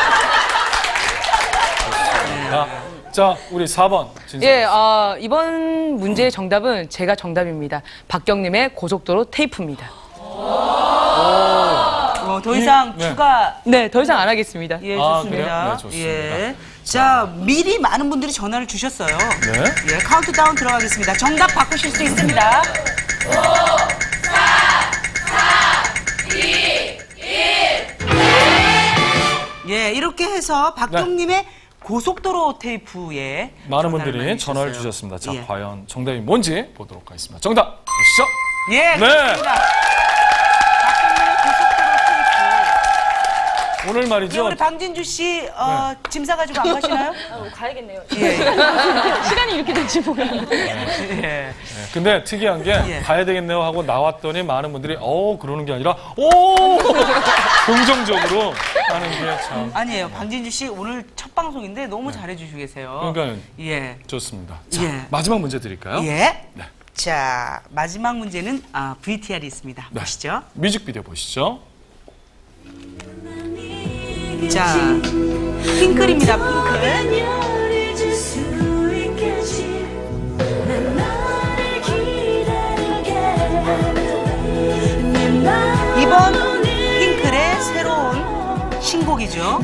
자, 자, 우리 사 번. 진성. 예, 어, 이번 문제의 정답은 제가 정답입니다. 박경림의 고속도로 테이프입니다. 어, 더 이상 네. 추가. 네, 더 이상 안 하겠습니다. 예, 아, 좋습니다. 그래요? 네, 좋습니다. 예. 자, 미리 많은 분들이 전화를 주셨어요. 네. 예, 카운트다운 들어가겠습니다. 정답 바꾸실 수 있습니다. 예, 이렇게 해서 박경림의 고속도로 테이프에 많은 전화를 분들이 많이 전화를 주셨어요. 주셨습니다. 자, 예. 과연 정답이 뭔지 보도록 하겠습니다. 정답 보시죠. 예, 네. 그렇습니다. 박경림의 고속도로 테이프. 오늘 예, 말이죠. 우리 방진주 씨, 어, 짐 싸가지고 안 가시나요? 아, 가야겠네요. 예. 시간이 이렇게 될지 몰랐는데. 예. 네, 근데 특이한 게 예. 가야 되겠네요 하고 나왔더니 많은 분들이 어 그러는 게 아니라 오 긍정적으로 하는 게 참 아니에요. 방진주 씨 오늘 첫 방송인데 너무 잘해주시고 계세요. 그러니까 예. 좋습니다. 자, 예. 마지막 문제 드릴까요? 예. 네. 자, 마지막 문제는 아, 브이티알이 있습니다. 네. 보시죠. 뮤직비디오 보시죠. 자, 핑클입니다. 핑클. 이번 핑클의 새로운 신곡이죠.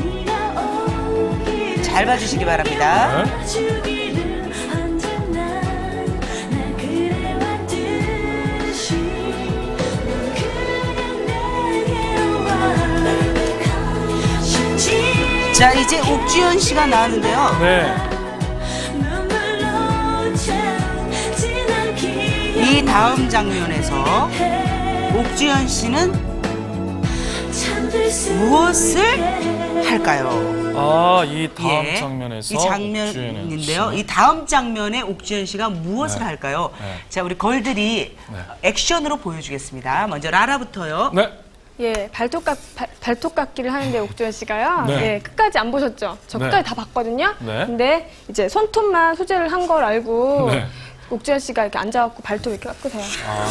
잘 봐주시기 바랍니다. 네. 자, 이제 옥주현 씨가 나왔는데요. 네. 이 다음 장면에서 옥주현 씨는 무엇을 할까요? 아, 이 다음 예, 장면에서 이 장면인데요. 옥주현 씨. 이 다음 장면에 옥주현 씨가 무엇을 네. 할까요? 네. 자, 우리 걸들이 네. 액션으로 보여주겠습니다. 먼저 라라부터요. 네. 예, 발톱깎, 발, 발톱깎기를 하는데 옥주현 씨가요. 네. 예, 끝까지 안 보셨죠? 저 네. 끝까지 다 봤거든요. 네. 근데 이제 손톱만 소재를 한 걸 알고 네. 옥주현 씨가 이렇게 앉아갖고 발톱 이렇게 깎으세요.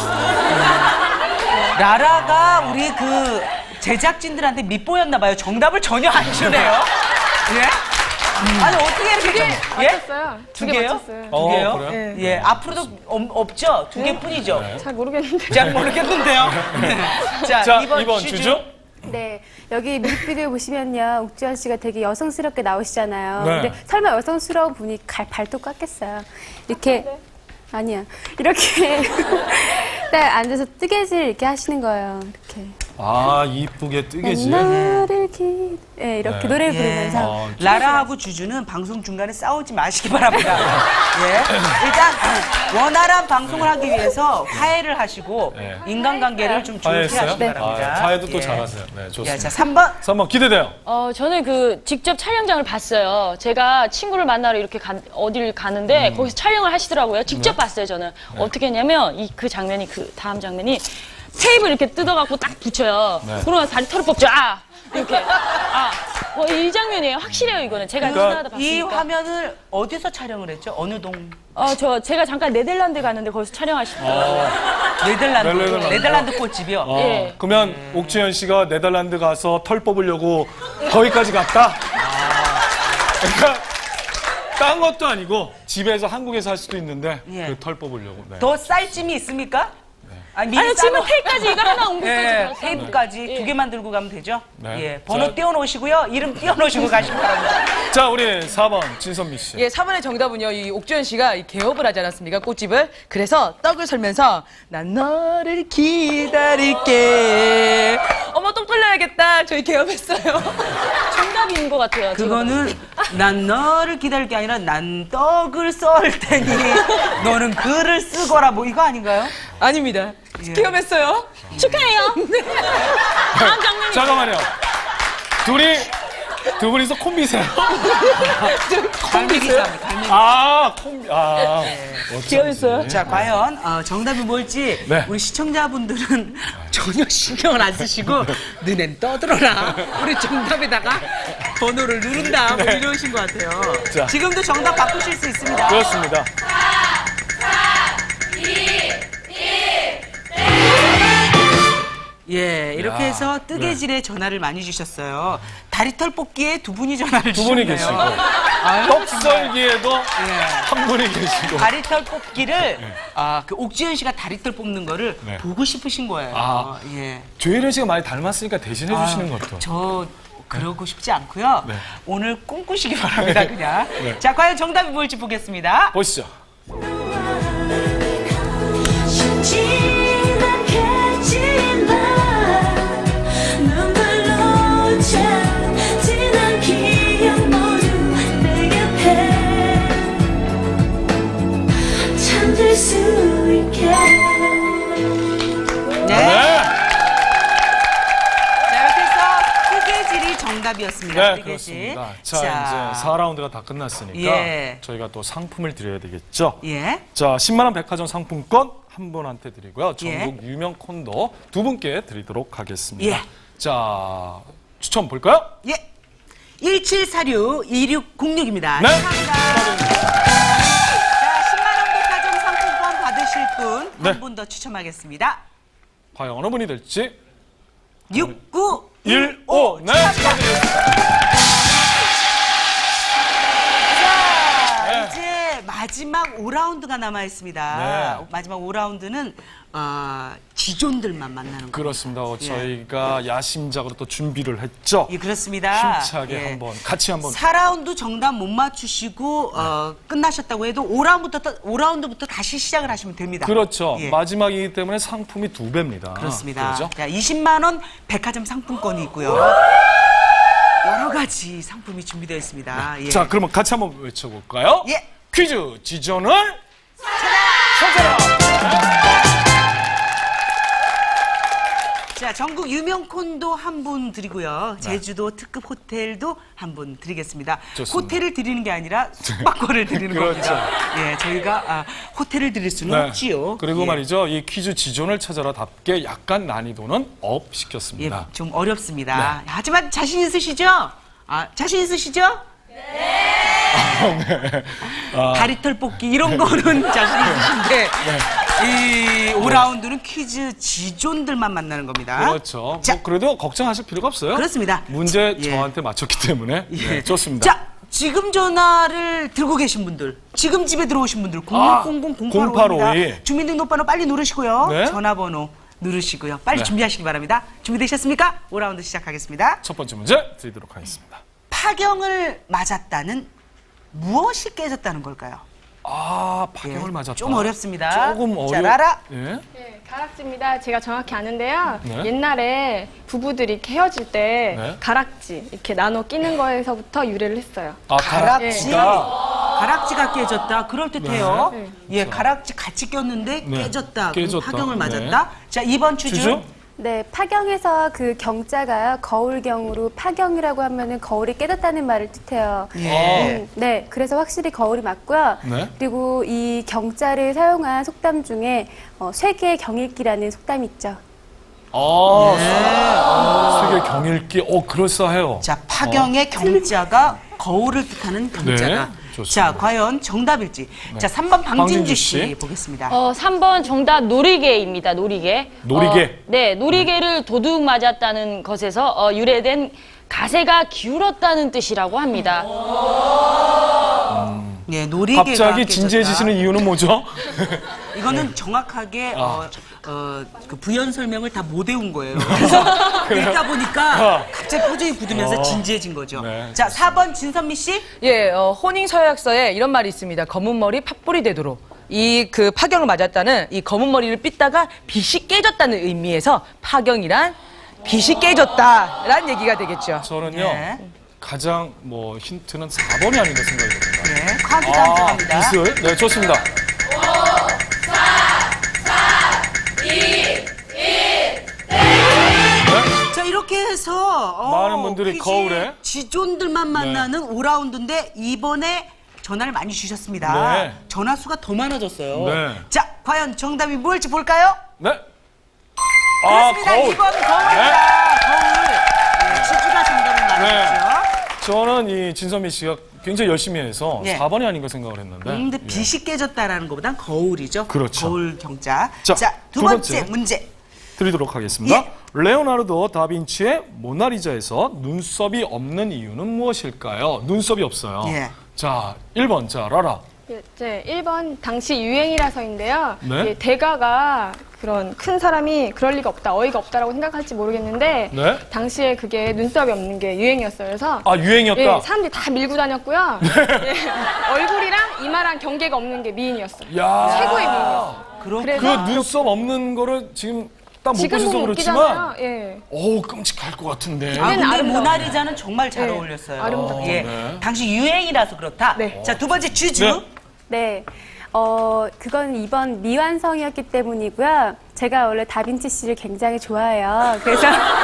라라가 우리 그 제작진들한테 밑보였나 봐요. 정답을 전혀 안 주네요. 예? 아니 어떻게 이렇게 예? 맞췄어요. 두 두 개 개요? 맞췄어요. 두 개요? 그래요? 네. 예, 앞으로도 없, 없죠? 두 개뿐이죠? 잘 모르겠는데. 잘 모르겠는데요. 자, 자, 이번, 이번 주주. 주주. 네, 여기 뮤직비디오 보시면요, 옥주현 씨가 되게 여성스럽게 나오시잖아요. 네. 근데 설마 여성스러운 분이 갈 발톱 깎겠어요? 이렇게 아니야, 이렇게 딱 앉아서 뜨개질 이렇게 하시는 거예요. 이렇게. 아, 이쁘게 뜨개질. 너를 기... 네, 이렇게 네. 노래를 예. 부르면서 어, 라라하고 주주는 방송 중간에 싸우지 마시기 바랍니다. 예. 일단 원활한 방송을 하기 위해서 화해를 하시고 네. 인간관계를 좀 좋게 화해했어요? 하시기 바랍니다. 아, 화해도 또 예. 잘하세요. 네, 예, 좋습니다. 자, 삼 번. 삼 번 기대돼요. 어, 저는 그 직접 촬영장을 봤어요. 제가 친구를 만나러 이렇게 간, 어디를 가는데 거기서 촬영을 하시더라고요. 직접 봤어요, 저는. 어떻게 했냐면 이 그 장면이 그 다음 장면이 테이블 이렇게 뜯어갖고 딱 붙여요. 네. 그러면 다리 털을 뽑죠. 아! 이렇게. 아. 뭐 이 장면이에요. 확실해요, 이거는. 제가 그러니까 지나가다 이 봤으니까. 화면을 어디서 촬영을 했죠? 어느 동? 어, 저 제가 잠깐 네덜란드 갔는데 거기서 촬영하시더라고요. 네덜란드. 네덜란드. 네덜란드 꽃집이요. 어, 예. 그러면 옥주현 씨가 네덜란드 가서 털 뽑으려고 거기까지 갔다? 그러니까 딴 것도 아니고 집에서 한국에서 할 수도 있는데 예. 그 털 뽑으려고. 네. 더 쌀 짐이 있습니까? 아니, 아니, 지금 싸놓- 테이프까지 이거 하나 온 예, 것까지. 테이프까지 예. 두 개만 들고 가면 되죠? 네. 예. 번호 자. 띄워놓으시고요. 이름 띄워놓으시고 가시기 바랍니다. 자, 우리 사 번 진선미 씨. 예, 사 번의 정답은요. 이 옥주현 씨가 이 개업을 하지 않았습니까? 꽃집을. 그래서 떡을 썰면서 난 너를 기다릴게. 어머, 떡 돌려야겠다. 저희 개업했어요. 정답인 것 같아요. 제가 그거는 난 너를 기다릴 게 아니라 난 떡을 썰 테니 너는 글을 쓰거라 뭐 이거 아닌가요? 아닙니다. 예. 개업했어요. 축하해요. 다음 장면이 잠깐만요. 둘이 두 분이서 콤비세요? 갈매기입니다. 갈매기. 아, 콤비. 아. 귀여웠어요? 자, 과연 어, 정답이 뭘지 네. 우리 시청자분들은 전혀 신경을 안 쓰시고 너넨 떠들어라. 우리 정답에다가 번호를 누른다. 뭐 이러신 것 같아요. 자. 지금도 정답 바꾸실 수 있습니다. 그렇습니다. 예, 이렇게 야, 해서 뜨개질에 전화를 많이 주셨어요. 다리털 뽑기에 두 분이 전화를 두 분이 주셨네요. 계시고. 아유, 떡썰기에도 예. 한 분이 계시고. 다리털 뽑기를 아, 그 옥주현 씨가 다리털 뽑는 거를 네. 보고 싶으신 거예요. 아. 예. 조혜련 씨가 많이 닮았으니까 대신해 주시는 것도. 저 그러고 싶지 않고요. 네. 오늘 꿈꾸시기 바랍니다, 그냥. 자, 과연 정답이 뭘지 보겠습니다. 보시죠. 쉽지 않겠지만 눈물로 지난 기억 모두 내 곁에 잠들 수 있게. 네. 네. 자, 이렇게 해서 뜨개질이 정답이었습니다. 네, 뜨개질. 그렇습니다. 자, 이제 사 라운드가 다 끝났으니까 예. 저희가 또 상품을 드려야 되겠죠. 예. 자, 십만 원 백화점 상품권 한 분한테 드리고요. 예. 전국 유명 콘도 두 분께 드리도록 하겠습니다. 예. 자, 추첨 볼까요? 예. 일칠사육 이육공육입니다. 네. 축하합니다. 자, 십만 원 백화점 상품권 받으실 분 한 분 네. 더 추첨하겠습니다. 과연 어느 분이 될지. 육구일오. 네, 축하드립니다. 자, 이제 마지막 오 라운드가 남아 있습니다. 네. 마지막 오 라운드는 어, 지존들만 만나는 거예요. 그렇습니다. 어, 예. 저희가 야심작으로 또 준비를 했죠. 예, 그렇습니다. 힘차게 예. 한번 같이 한번. 사 라운드 정답 못 맞추시고 어, 끝나셨다고 해도 오 라운드부터 오 라운드부터 다시 시작을 하시면 됩니다. 그렇죠. 예. 마지막이기 때문에 상품이 두 배입니다. 그렇습니다. 그렇죠? 자, 이십만 원 백화점 상품권이 있고요. 여러 가지 상품이 준비되어 있습니다. 예. 자, 그러면 같이 한번 외쳐볼까요? 예. 퀴즈 지존을 찾아라! 자, 전국 유명 콘도 한 분 드리고요. 제주도 특급 호텔도 한 분 드리겠습니다. 좋습니다. 호텔을 드리는 게 아니라 숙박권을 드리는 그렇죠. 겁니다. 예, 저희가 아, 호텔을 드릴 수는 없지요. 그리고 예. 말이죠. 이 퀴즈 지존을 찾아라답게 약간 난이도는 업 예, 시켰습니다. 좀 어렵습니다. 네. 하지만 자신 있으시죠? 아, 자신 있으시죠? 네. 아, 다리털 뽑기 이런 거는 자신 있으신데 네. 이 오 라운드는 퀴즈 지존들만 만나는 겁니다. 그렇죠. 자, 뭐 그래도 걱정하실 필요가 없어요. 그렇습니다. 문제 예. 저한테 맞췄기 때문에 예. 네, 좋습니다. 자, 지금 전화를 들고 계신 분들, 지금 집에 들어오신 분들 아, 공육공공 공팔오이. 공팔오입니다. 주민등록번호 빨리 누르시고요. 네. 전화번호 누르시고요. 빨리 네. 준비하시기 바랍니다. 준비되셨습니까? 오 라운드 시작하겠습니다. 첫 번째 문제 드리도록 하겠습니다. 파경을 맞았다는 무엇이 깨졌다는 걸까요? 아, 파경을 예, 맞았다. 좀 어렵습니다. 조금 어려. 자, 라라. 예. 네, 가락지입니다. 제가 정확히 아는데요. 네. 옛날에 부부들이 이렇게 헤어질 때 네. 가락지 이렇게 나눠 끼는 거에서부터 유래를 했어요. 아, 가락지. 가락지가. 가락지가 깨졌다. 그럴 듯해요. 네. 예, 가락지 같이 꼈는데 네. 깨졌다. 깨졌다. 그럼 파경을 네. 맞았다. 자, 이번 추주. 주주? 네, 파경에서 그 경자가 거울경으로 파경이라고 하면은 거울이 깨졌다는 말을 뜻해요. 예. 음, 네, 그래서 확실히 거울이 맞고요. 네. 그리고 이 경자를 사용한 속담 중에 어, 쇠개 경읽기라는 속담이 있죠. 아, 세계 경읽기. 어, 그럴싸해요. 자, 파경의 경자가 거울을 뜻하는 경자가. 네, 좋습니다. 자, 과연 정답일지. 자, 삼 번 방진주 방진주 씨, 씨. 보겠습니다. 어, 삼 번 정답 놀이개입니다. 놀이개. 놀이개. 어, 네, 놀이개를 도둑 맞았다는 것에서 어, 유래된 가세가 기울었다는 뜻이라고 합니다. 예, 놀이개가 갑자기 깨졌다. 진지해지시는 이유는 뭐죠? 이거는 정확하게 아. 어, 어, 그 부연 설명을 다 못 외운 거예요. 그래서 읽다 보니까 갑자기 표정이 굳으면서 어. 진지해진 거죠. 네. 자, 사 번 진선미 씨. 예, 어, 혼인서약서에 이런 말이 있습니다. 검은 머리 팥불이 되도록. 이 그 파경을 맞았다는 이 검은 머리를 삐다가 빗이 깨졌다는 의미에서 파경이란 빗이 깨졌다라는 얘기가 되겠죠. 저는요, 네. 가장 뭐 힌트는 사 번이 아닌가 생각이 듭니다. 네, 카운트다운 아, 들어갑니다. 빗을? 네, 좋습니다. 자, 이렇게 해서 어, 많은 분들이 퀴즈 거울에. 지존들만 만나는 오 라운드인데 이번에 전화를 많이 주셨습니다. 네. 전화 수가 더 많아졌어요. 네. 자, 과연 정답이 뭘지 볼까요? 네. 아, 그렇습니다. 거울. 이번 거울입니다. 거울. 네, 치즈가 정답을 말했죠. 저는 이 진선미 씨가 굉장히 열심히 해서 네. 사 번이 아닌가 생각을 했는데. 음, 근데 빛이 깨졌다라는 것보단 거울이죠. 그렇죠. 거울 경자. 자, 자, 두 두 번째 번째. 문제. 드리도록 하겠습니다. 예. 레오나르도 다빈치의 모나리자에서 눈썹이 없는 이유는 무엇일까요? 눈썹이 없어요. 예. 자, 일 번. 자, 라라. 예, 네, 일 번 당시 유행이라서인데요. 네. 예, 대가가 그런 큰 사람이 그럴 리가 없다, 어이가 없다라고 생각할지 모르겠는데 네. 당시에 그게 눈썹이 없는 게 유행이었어요. 그래서 아, 유행이었다. 예, 사람들이 다 밀고 다녔고요. 예, 얼굴이랑 이마랑 경계가 없는 게 미인이었어요. 야. 최고의 미인이었어요. 그렇 그 그래서 눈썹 없는 거를 지금 딱 못 지금 보셔서 보면 그렇지만 웃기잖아요. 예. 어우, 끔찍할 것 같은데. 아, 근데 아름다워요. 모나리자는 정말 잘 네, 어울렸어요. 아름답죠. 예. 네. 당시 유행이라서 그렇다. 네. 자, 두 번째 주주. 네. 네. 어, 그건 이번 미완성이었기 때문이고요. 제가 원래 다빈치 씨를 굉장히 좋아해요. 그래서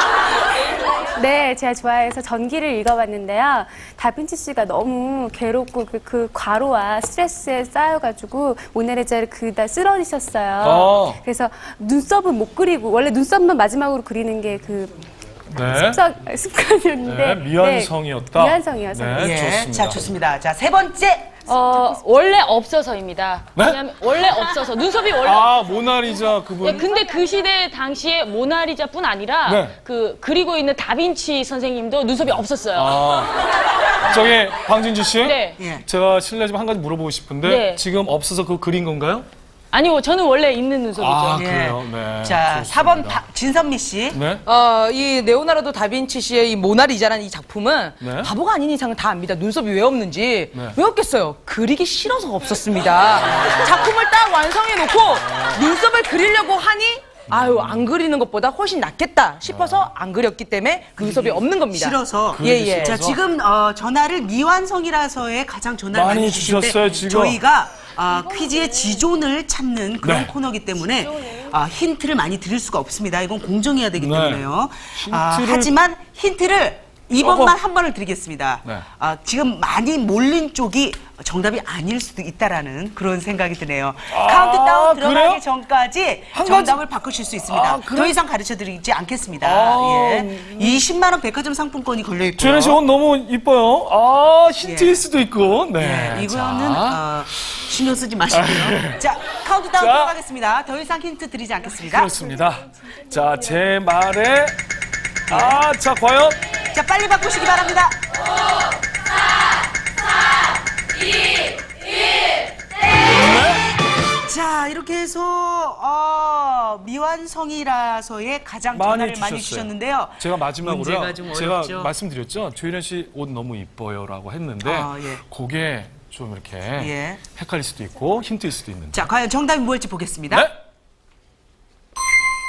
네, 제가 좋아해서 전기를 읽어봤는데요. 다빈치 씨가 너무 괴롭고 그, 그 과로와 스트레스에 쌓여가지고 모나리자를 그다 쓸어내셨어요. 아. 그래서 눈썹은 못 그리고 원래 눈썹만 마지막으로 그리는 게 그 네. 습관이었는데 네, 미완성이었다. 네, 미완성이어서 네. 예. 좋습니다. 자, 좋습니다. 자, 세 번째. 어, 원래 없어서입니다. 네? 왜냐면 원래 없어서 눈썹이 원래 아, 모나리자 그분. 예, 근데 그 시대 당시에 모나리자뿐 아니라 네. 그 그리고 있는 다빈치 선생님도 눈썹이 없었어요. 아, 저기 방진주 씨. 네. 예. 제가 실례 좀 한 가지 물어보고 싶은데 네. 지금 없어서 그거 그린 건가요? 아니요, 저는 원래 있는 눈썹이죠. 아, 예. 그래요. 네. 자, 좋습니다. 사 번 바- 진선미 씨. 네. 어, 이 레오나르도 다빈치 씨의 이 모나리자라는 이 작품은 네. 바보가 아닌 이상은 다 압니다. 눈썹이 왜 없는지. 네. 왜 없겠어요? 그리기 싫어서 없었습니다. 작품을 딱 완성해 놓고 눈썹을 그리려고 하니 아유, 안 그리는 것보다 훨씬 낫겠다 싶어서 안 그렸기 때문에 그 눈썹이 없는 겁니다. 싫어서. 예, 예. 자, 지금 어, 전화를 미완성이라서에 가장 전화를 많이 많이 주셨는데 주셨어요, 지금. 저희가 어, 퀴즈의 지존을 찾는 그런 네. 코너이기 때문에 어, 힌트를 많이 드릴 수가 없습니다. 이건 공정해야 되기 네. 때문에요. 아, 힌트를- 하지만 힌트를 이번만 조금- 한 번을 드리겠습니다. 네. 아, 지금 많이 몰린 쪽이 정답이 아닐 수도 있다라는 그런 생각이 드네요. 카운트다운 들어가기 그래요? 전까지 한 정답을 바꾸실 수 있습니다. 아, 그래? 더 이상 가르쳐드리지 않겠습니다. 아, 예. 이십만 원 백화점 상품권이 걸려있고요. 조현 씨 옷 너무 이뻐요. 아, 힌트일 예. 수도 있고. 네. 예, 이거는 자, 어, 신경 쓰지 마시고요. 자, 카운트다운 자. 들어가겠습니다. 더 이상 힌트 드리지 않겠습니다. 그렇습니다. 자, 제 말에 아, 자, 과연 자, 빨리 바꾸시기 바랍니다. 자, 이렇게 해서 어, 미완성이라서의 가장 많이 전화를 많이 주셨어요. 주셨는데요. 제가 마지막으로요. 문제가 좀 제가 어렵죠? 말씀드렸죠. 조혜련 씨 옷 너무 이뻐요라고 했는데 아, 예. 그게 좀 이렇게 예. 헷갈릴 수도 있고 힌트일 수도 있는데. 자, 과연 정답이 뭘지 보겠습니다. 네?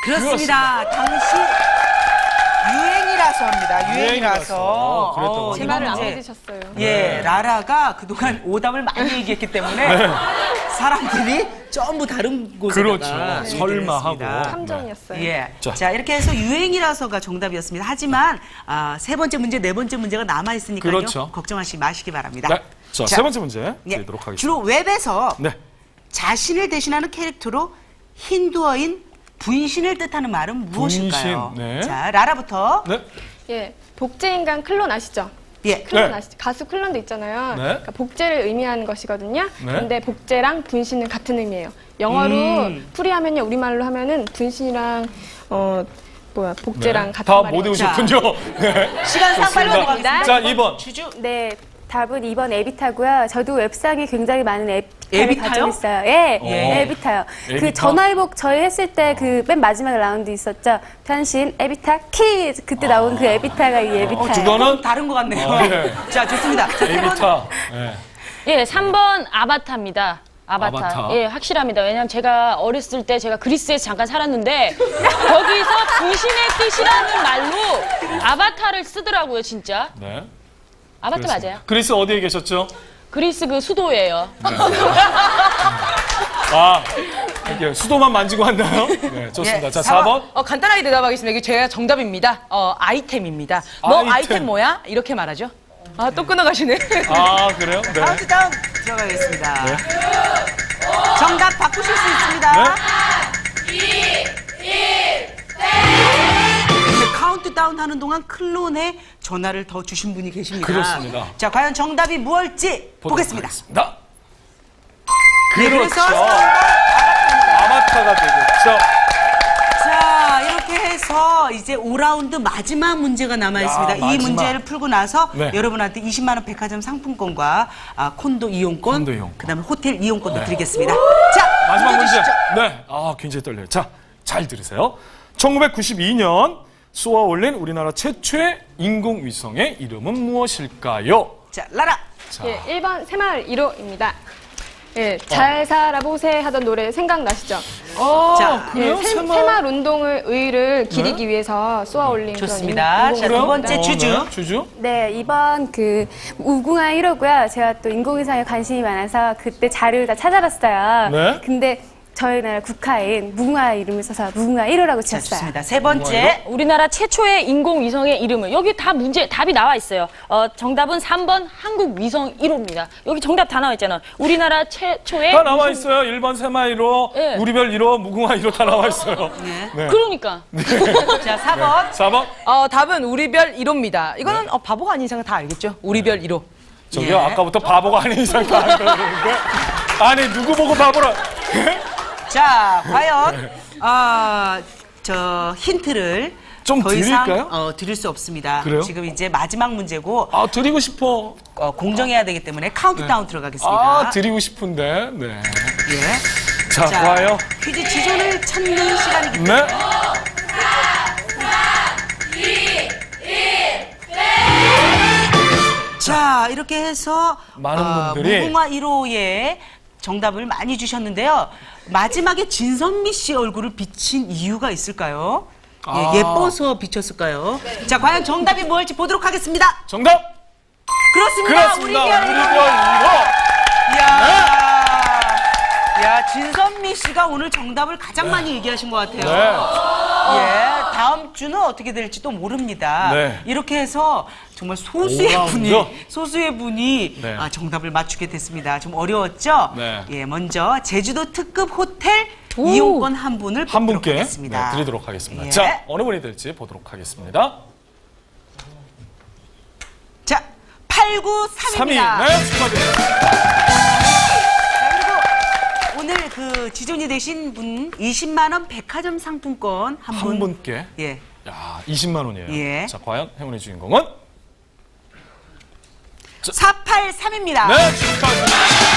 그렇습니다. 당시 유행이라서 합니다. 유행이라서. 유행이라서. 그랬던 어, 거죠. 제 이번 말을 안 문제. 믿으셨어요. 예, 라라가 그동안 오답을 많이 얘기했기 때문에 사람들이 전부 다른 곳에다가 그렇죠. 얘기를 설마 했습니다. 하고. 탐정이었어요. 예. 자. 자. 이렇게 해서 유행이라서가 정답이었습니다. 하지만 아, 세 번째 문제, 네 번째 문제가 남아 있으니까요. 그렇죠. 걱정하시 마시기 바랍니다. 네. 자, 자, 세 번째 문제 예, 드리도록 하겠습니다. 주로 웹에서 네. 자신을 대신하는 캐릭터로 힌두어인 분신을 뜻하는 말은 무엇일까요? 분신, 네. 자, 라라부터. 네. 예, 복제인간 클론 아시죠? 예. 클론 네. 아시죠? 가수 클론도 있잖아요. 네. 그러니까 복제를 의미하는 것이거든요. 네. 근데 복제랑 분신은 같은 의미예요. 영어로 음. 풀이하면요, 우리말로 하면은 분신이랑 어 뭐야 복제랑 네. 같은 다 말이에요. 못 외우셨군요. 네. 시간상 빨리 좋습니다. 넘어가겠습니다. 자, 이 번. 주주. 네, 답은 이 번 에비타고요. 저도 웹상에 굉장히 많은 에비타를 에비타요? 가지고 있어요. 예, 예. 에비타요. 에비타? 그 전화위복 저희 했을 때 그 맨 마지막 라운드 있었죠. 변신 에비타 키즈 그때 나온 그 에비타가 이 에비타예요. 두 번은 다른 것 같네요. 어, 네. 자, 좋습니다. 자, 세 번. 에비타. 네. 예, 삼 번 아바타입니다. 아바타. 아바타. 예, 확실합니다. 왜냐면 제가 어렸을 때 제가 그리스에서 잠깐 살았는데 거기서 분신의 뜻이라는 말로 아바타를 쓰더라고요, 진짜. 네. 아바타 그렇습니다. 맞아요. 그리스 어디에 계셨죠? 그리스 그 수도예요. 아, 이렇게 수도만 만지고 왔나요? 네, 좋습니다. 예, 자, 사 번. 사 번. 어, 간단하게 대답하겠습니다. 이게 제가 정답입니다. 어, 아이템입니다. 너 아이템. 아이템. 뭐야? 이렇게 말하죠. 아, 또 끊어가시네. 아, 그래요? 네. 카운트다운 들어가겠습니다. 정답 바꾸실 수 있습니다. 네. 카운트다운 하는 동안 클론에 전화를 더 주신 분이 계십니다. 그렇습니다. 자, 과연 정답이 무엇일지 보도록 보겠습니다. 하겠습니다. 네, 그렇죠. 그래서 삼 번 아바타입니다. 아바타가 되겠죠. 자, 이렇게 해서 이제 오 라운드 마지막 문제가 남아 있습니다. 이 마지막. 문제를 풀고 나서 네. 여러분한테 이십만 원 백화점 상품권과 아, 콘도 이용권, 콘도 이용권. 그다음에 호텔 이용권도 네. 드리겠습니다. 자, 마지막 문제. 주시죠. 네. 아, 굉장히 떨려요. 자, 잘 들으세요. 천구백구십이 년 쏘아 올린 우리나라 최초의 인공위성의 이름은 무엇일까요? 자, 라라. 자, 예, 일 번 새마을 일 호입니다. 예, 잘 살아보세 하던 노래 생각나시죠? 자, 예, 새, 새마을 운동을 의의를 기리기 위해서 쏘아 올린 그런 좋습니다. 인공- 자, 두 번째 어, 주주. 네. 주주. 네, 이번 그 무궁화 일 호고요. 제가 또 인공위성에 관심이 많아서 그때 자료를 다 찾아봤어요. 네. 근데 저희 나라 국화인 무궁화 이름을 써서 무궁화 일 호라고 자, 지었어요. 좋습니다. 세 번째. 우리나라 최초의 인공위성의 이름을 여기 다 문제 답이 나와 있어요. 어, 정답은 삼 번 한국위성 일 호입니다. 여기 정답 다 나와 있잖아. 우리나라 최초의 다 나와 있어요. 일 번 새마 일 호, 네. 우리별 일 호, 무궁화 일 호 다 나와 있어요. 네. 네. 그러니까 자, 사 번. 사 번. 어, 답은 우리별 일 호입니다. 이거는 어, 바보가 아닌 이상 다 알겠죠? 우리별 일 호. 저기요, 예. 아까부터 바보가 아닌 이상 다 그러는데. 아니, 누구 보고 바보라. 자, 과연 아, 저 힌트를 좀 더 이상 드릴까요? 어, 드릴 수 없습니다. 그래요? 지금 이제 마지막 문제고 아, 드리고 싶어. 어, 공정해야 되기 때문에 카운트다운 들어가겠습니다. 아, 드리고 싶은데. 네. 예. 자, 자, 과연. 퀴즈 지존을 찾는 시간이기 때문에 네. 자, 이렇게 해서 많은 어, 분들이 무궁화 일 호에 정답을 많이 주셨는데요. 마지막에 진선미 씨 얼굴을 비친 이유가 있을까요? 아. 예, 예뻐서 비쳤을까요? 자, 과연 정답이 뭘지 보도록 하겠습니다. 정답! 그렇습니다. 그렇습니다. 우리별 우리별 일 호. 일 호. 이야. 야, 진선미 씨가 오늘 정답을 가장 많이 얘기하신 것 같아요. 네. 예, 다음 주는 어떻게 될지도 모릅니다. 네. 이렇게 해서 정말 소수의 오 라운드. 분이 소수의 분이 네. 아, 정답을 맞추게 됐습니다. 좀 어려웠죠? 네. 예, 먼저 제주도 특급 호텔 이용권 한 분을 한 뽑도록 분께 하겠습니다. 네, 드리도록 하겠습니다. 예. 자, 어느 분이 될지 보도록 하겠습니다. 자, 팔구삼입니다. 삼 위. 네, 축하드립니다. 자, 그리고 오늘 그 지존이 되신 분 이십만 원 백화점 상품권 한 분. 한 분께. 예. 야, 이십만 원이에요. 예. 자, 과연 행운의 주인공은? 사팔삼입니다. 네, 축하드립니다.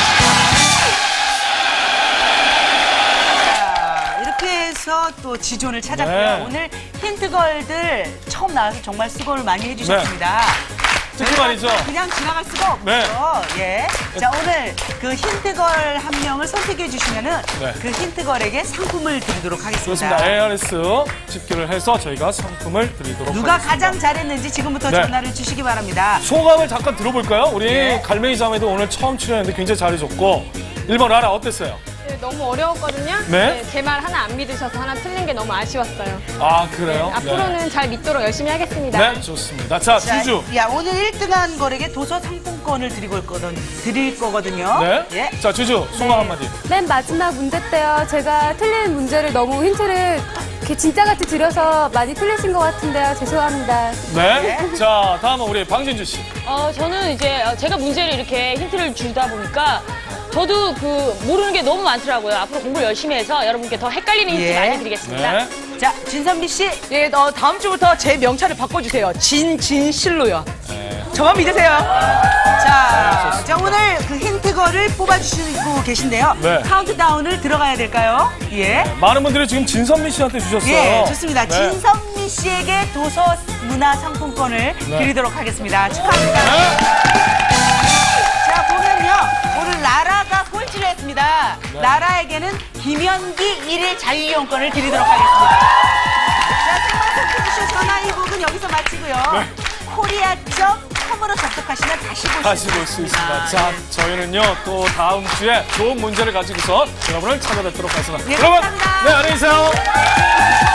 자, 이렇게 해서 또 지존을 찾았고요. 네. 오늘 힌트걸들 처음 나와서 정말 수고를 많이 해주셨습니다. 특히 말이죠. 그냥 지나갈 수가 없죠. 네. 예. 자, 오늘 그 힌트걸 한 명을 선택해 주시면은 네. 그 힌트걸에게 상품을 드리도록 하겠습니다. 그렇습니다. 에이아르에스 집계를 해서 저희가 상품을 드리도록 누가 하겠습니다. 가장 잘했는지 지금부터 네. 전화를 주시기 바랍니다. 소감을 잠깐 들어볼까요? 우리 네. 갈매기 자매도 오늘 처음 출연했는데 굉장히 잘해줬고 일 번 라라 어땠어요? 네, 너무 어려웠거든요. 네? 제 말 하나 안 믿으셔서 하나 틀린 게 너무 아쉬웠어요. 아 그래요? 앞으로는 잘 믿도록 열심히 하겠습니다. 네, 네 좋습니다. 자, 자, 주주. 야, 오늘 일 등한 거에게 도서 상품권을 드리고 있거든, 드릴 거거든요. 네. 예. 자, 주주 소감 한마디. 맨 마지막 문제 때요. 제가 틀린 문제를 너무 힌트를 이렇게 진짜같이 드려서 많이 틀리신 것 같은데요. 죄송합니다. 네. 자, 다음은 우리 방진주 씨. 어, 저는 이제 제가 문제를 이렇게 힌트를 주다 보니까 저도 그 모르는 게 너무 많더라고요. 앞으로 공부를 열심히 해서 여러분께 더 헷갈리는 힌트 예. 많이 드리겠습니다. 네. 자, 진선미 씨. 예, 어, 다음 주부터 제 명찰을 바꿔주세요. 진진실로요. 네. 저만 믿으세요. 자, 자, 오늘 그 힌트걸을 뽑아주시고 계신데요. 네. 카운트다운을 들어가야 될까요? 예. 많은 분들이 지금 진선미 씨한테 주셨어요. 예, 좋습니다. 네. 진선미 씨에게 도서 문화 상품권을 네. 드리도록 하겠습니다. 축하합니다. 네. 자, 보면요. 오늘 라라가 꼴찌를 했습니다. 네. 라라에게는 김연기 일일 자유이용권을 드리도록 하겠습니다. 자, 생방송 퀴즈쇼 전화 이 부분 여기서 마치고요. 네. 코리아 점 컴으로 접속하시면 다시 볼 수 다시 있습니다. 볼 수 있습니다. 자, 저희는요, 또 다음 주에 좋은 문제를 가지고서 여러분을 찾아뵙도록 하겠습니다. 네, 여러분, 감사합니다. 네, 안녕히 계세요.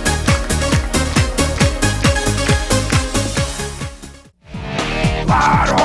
바로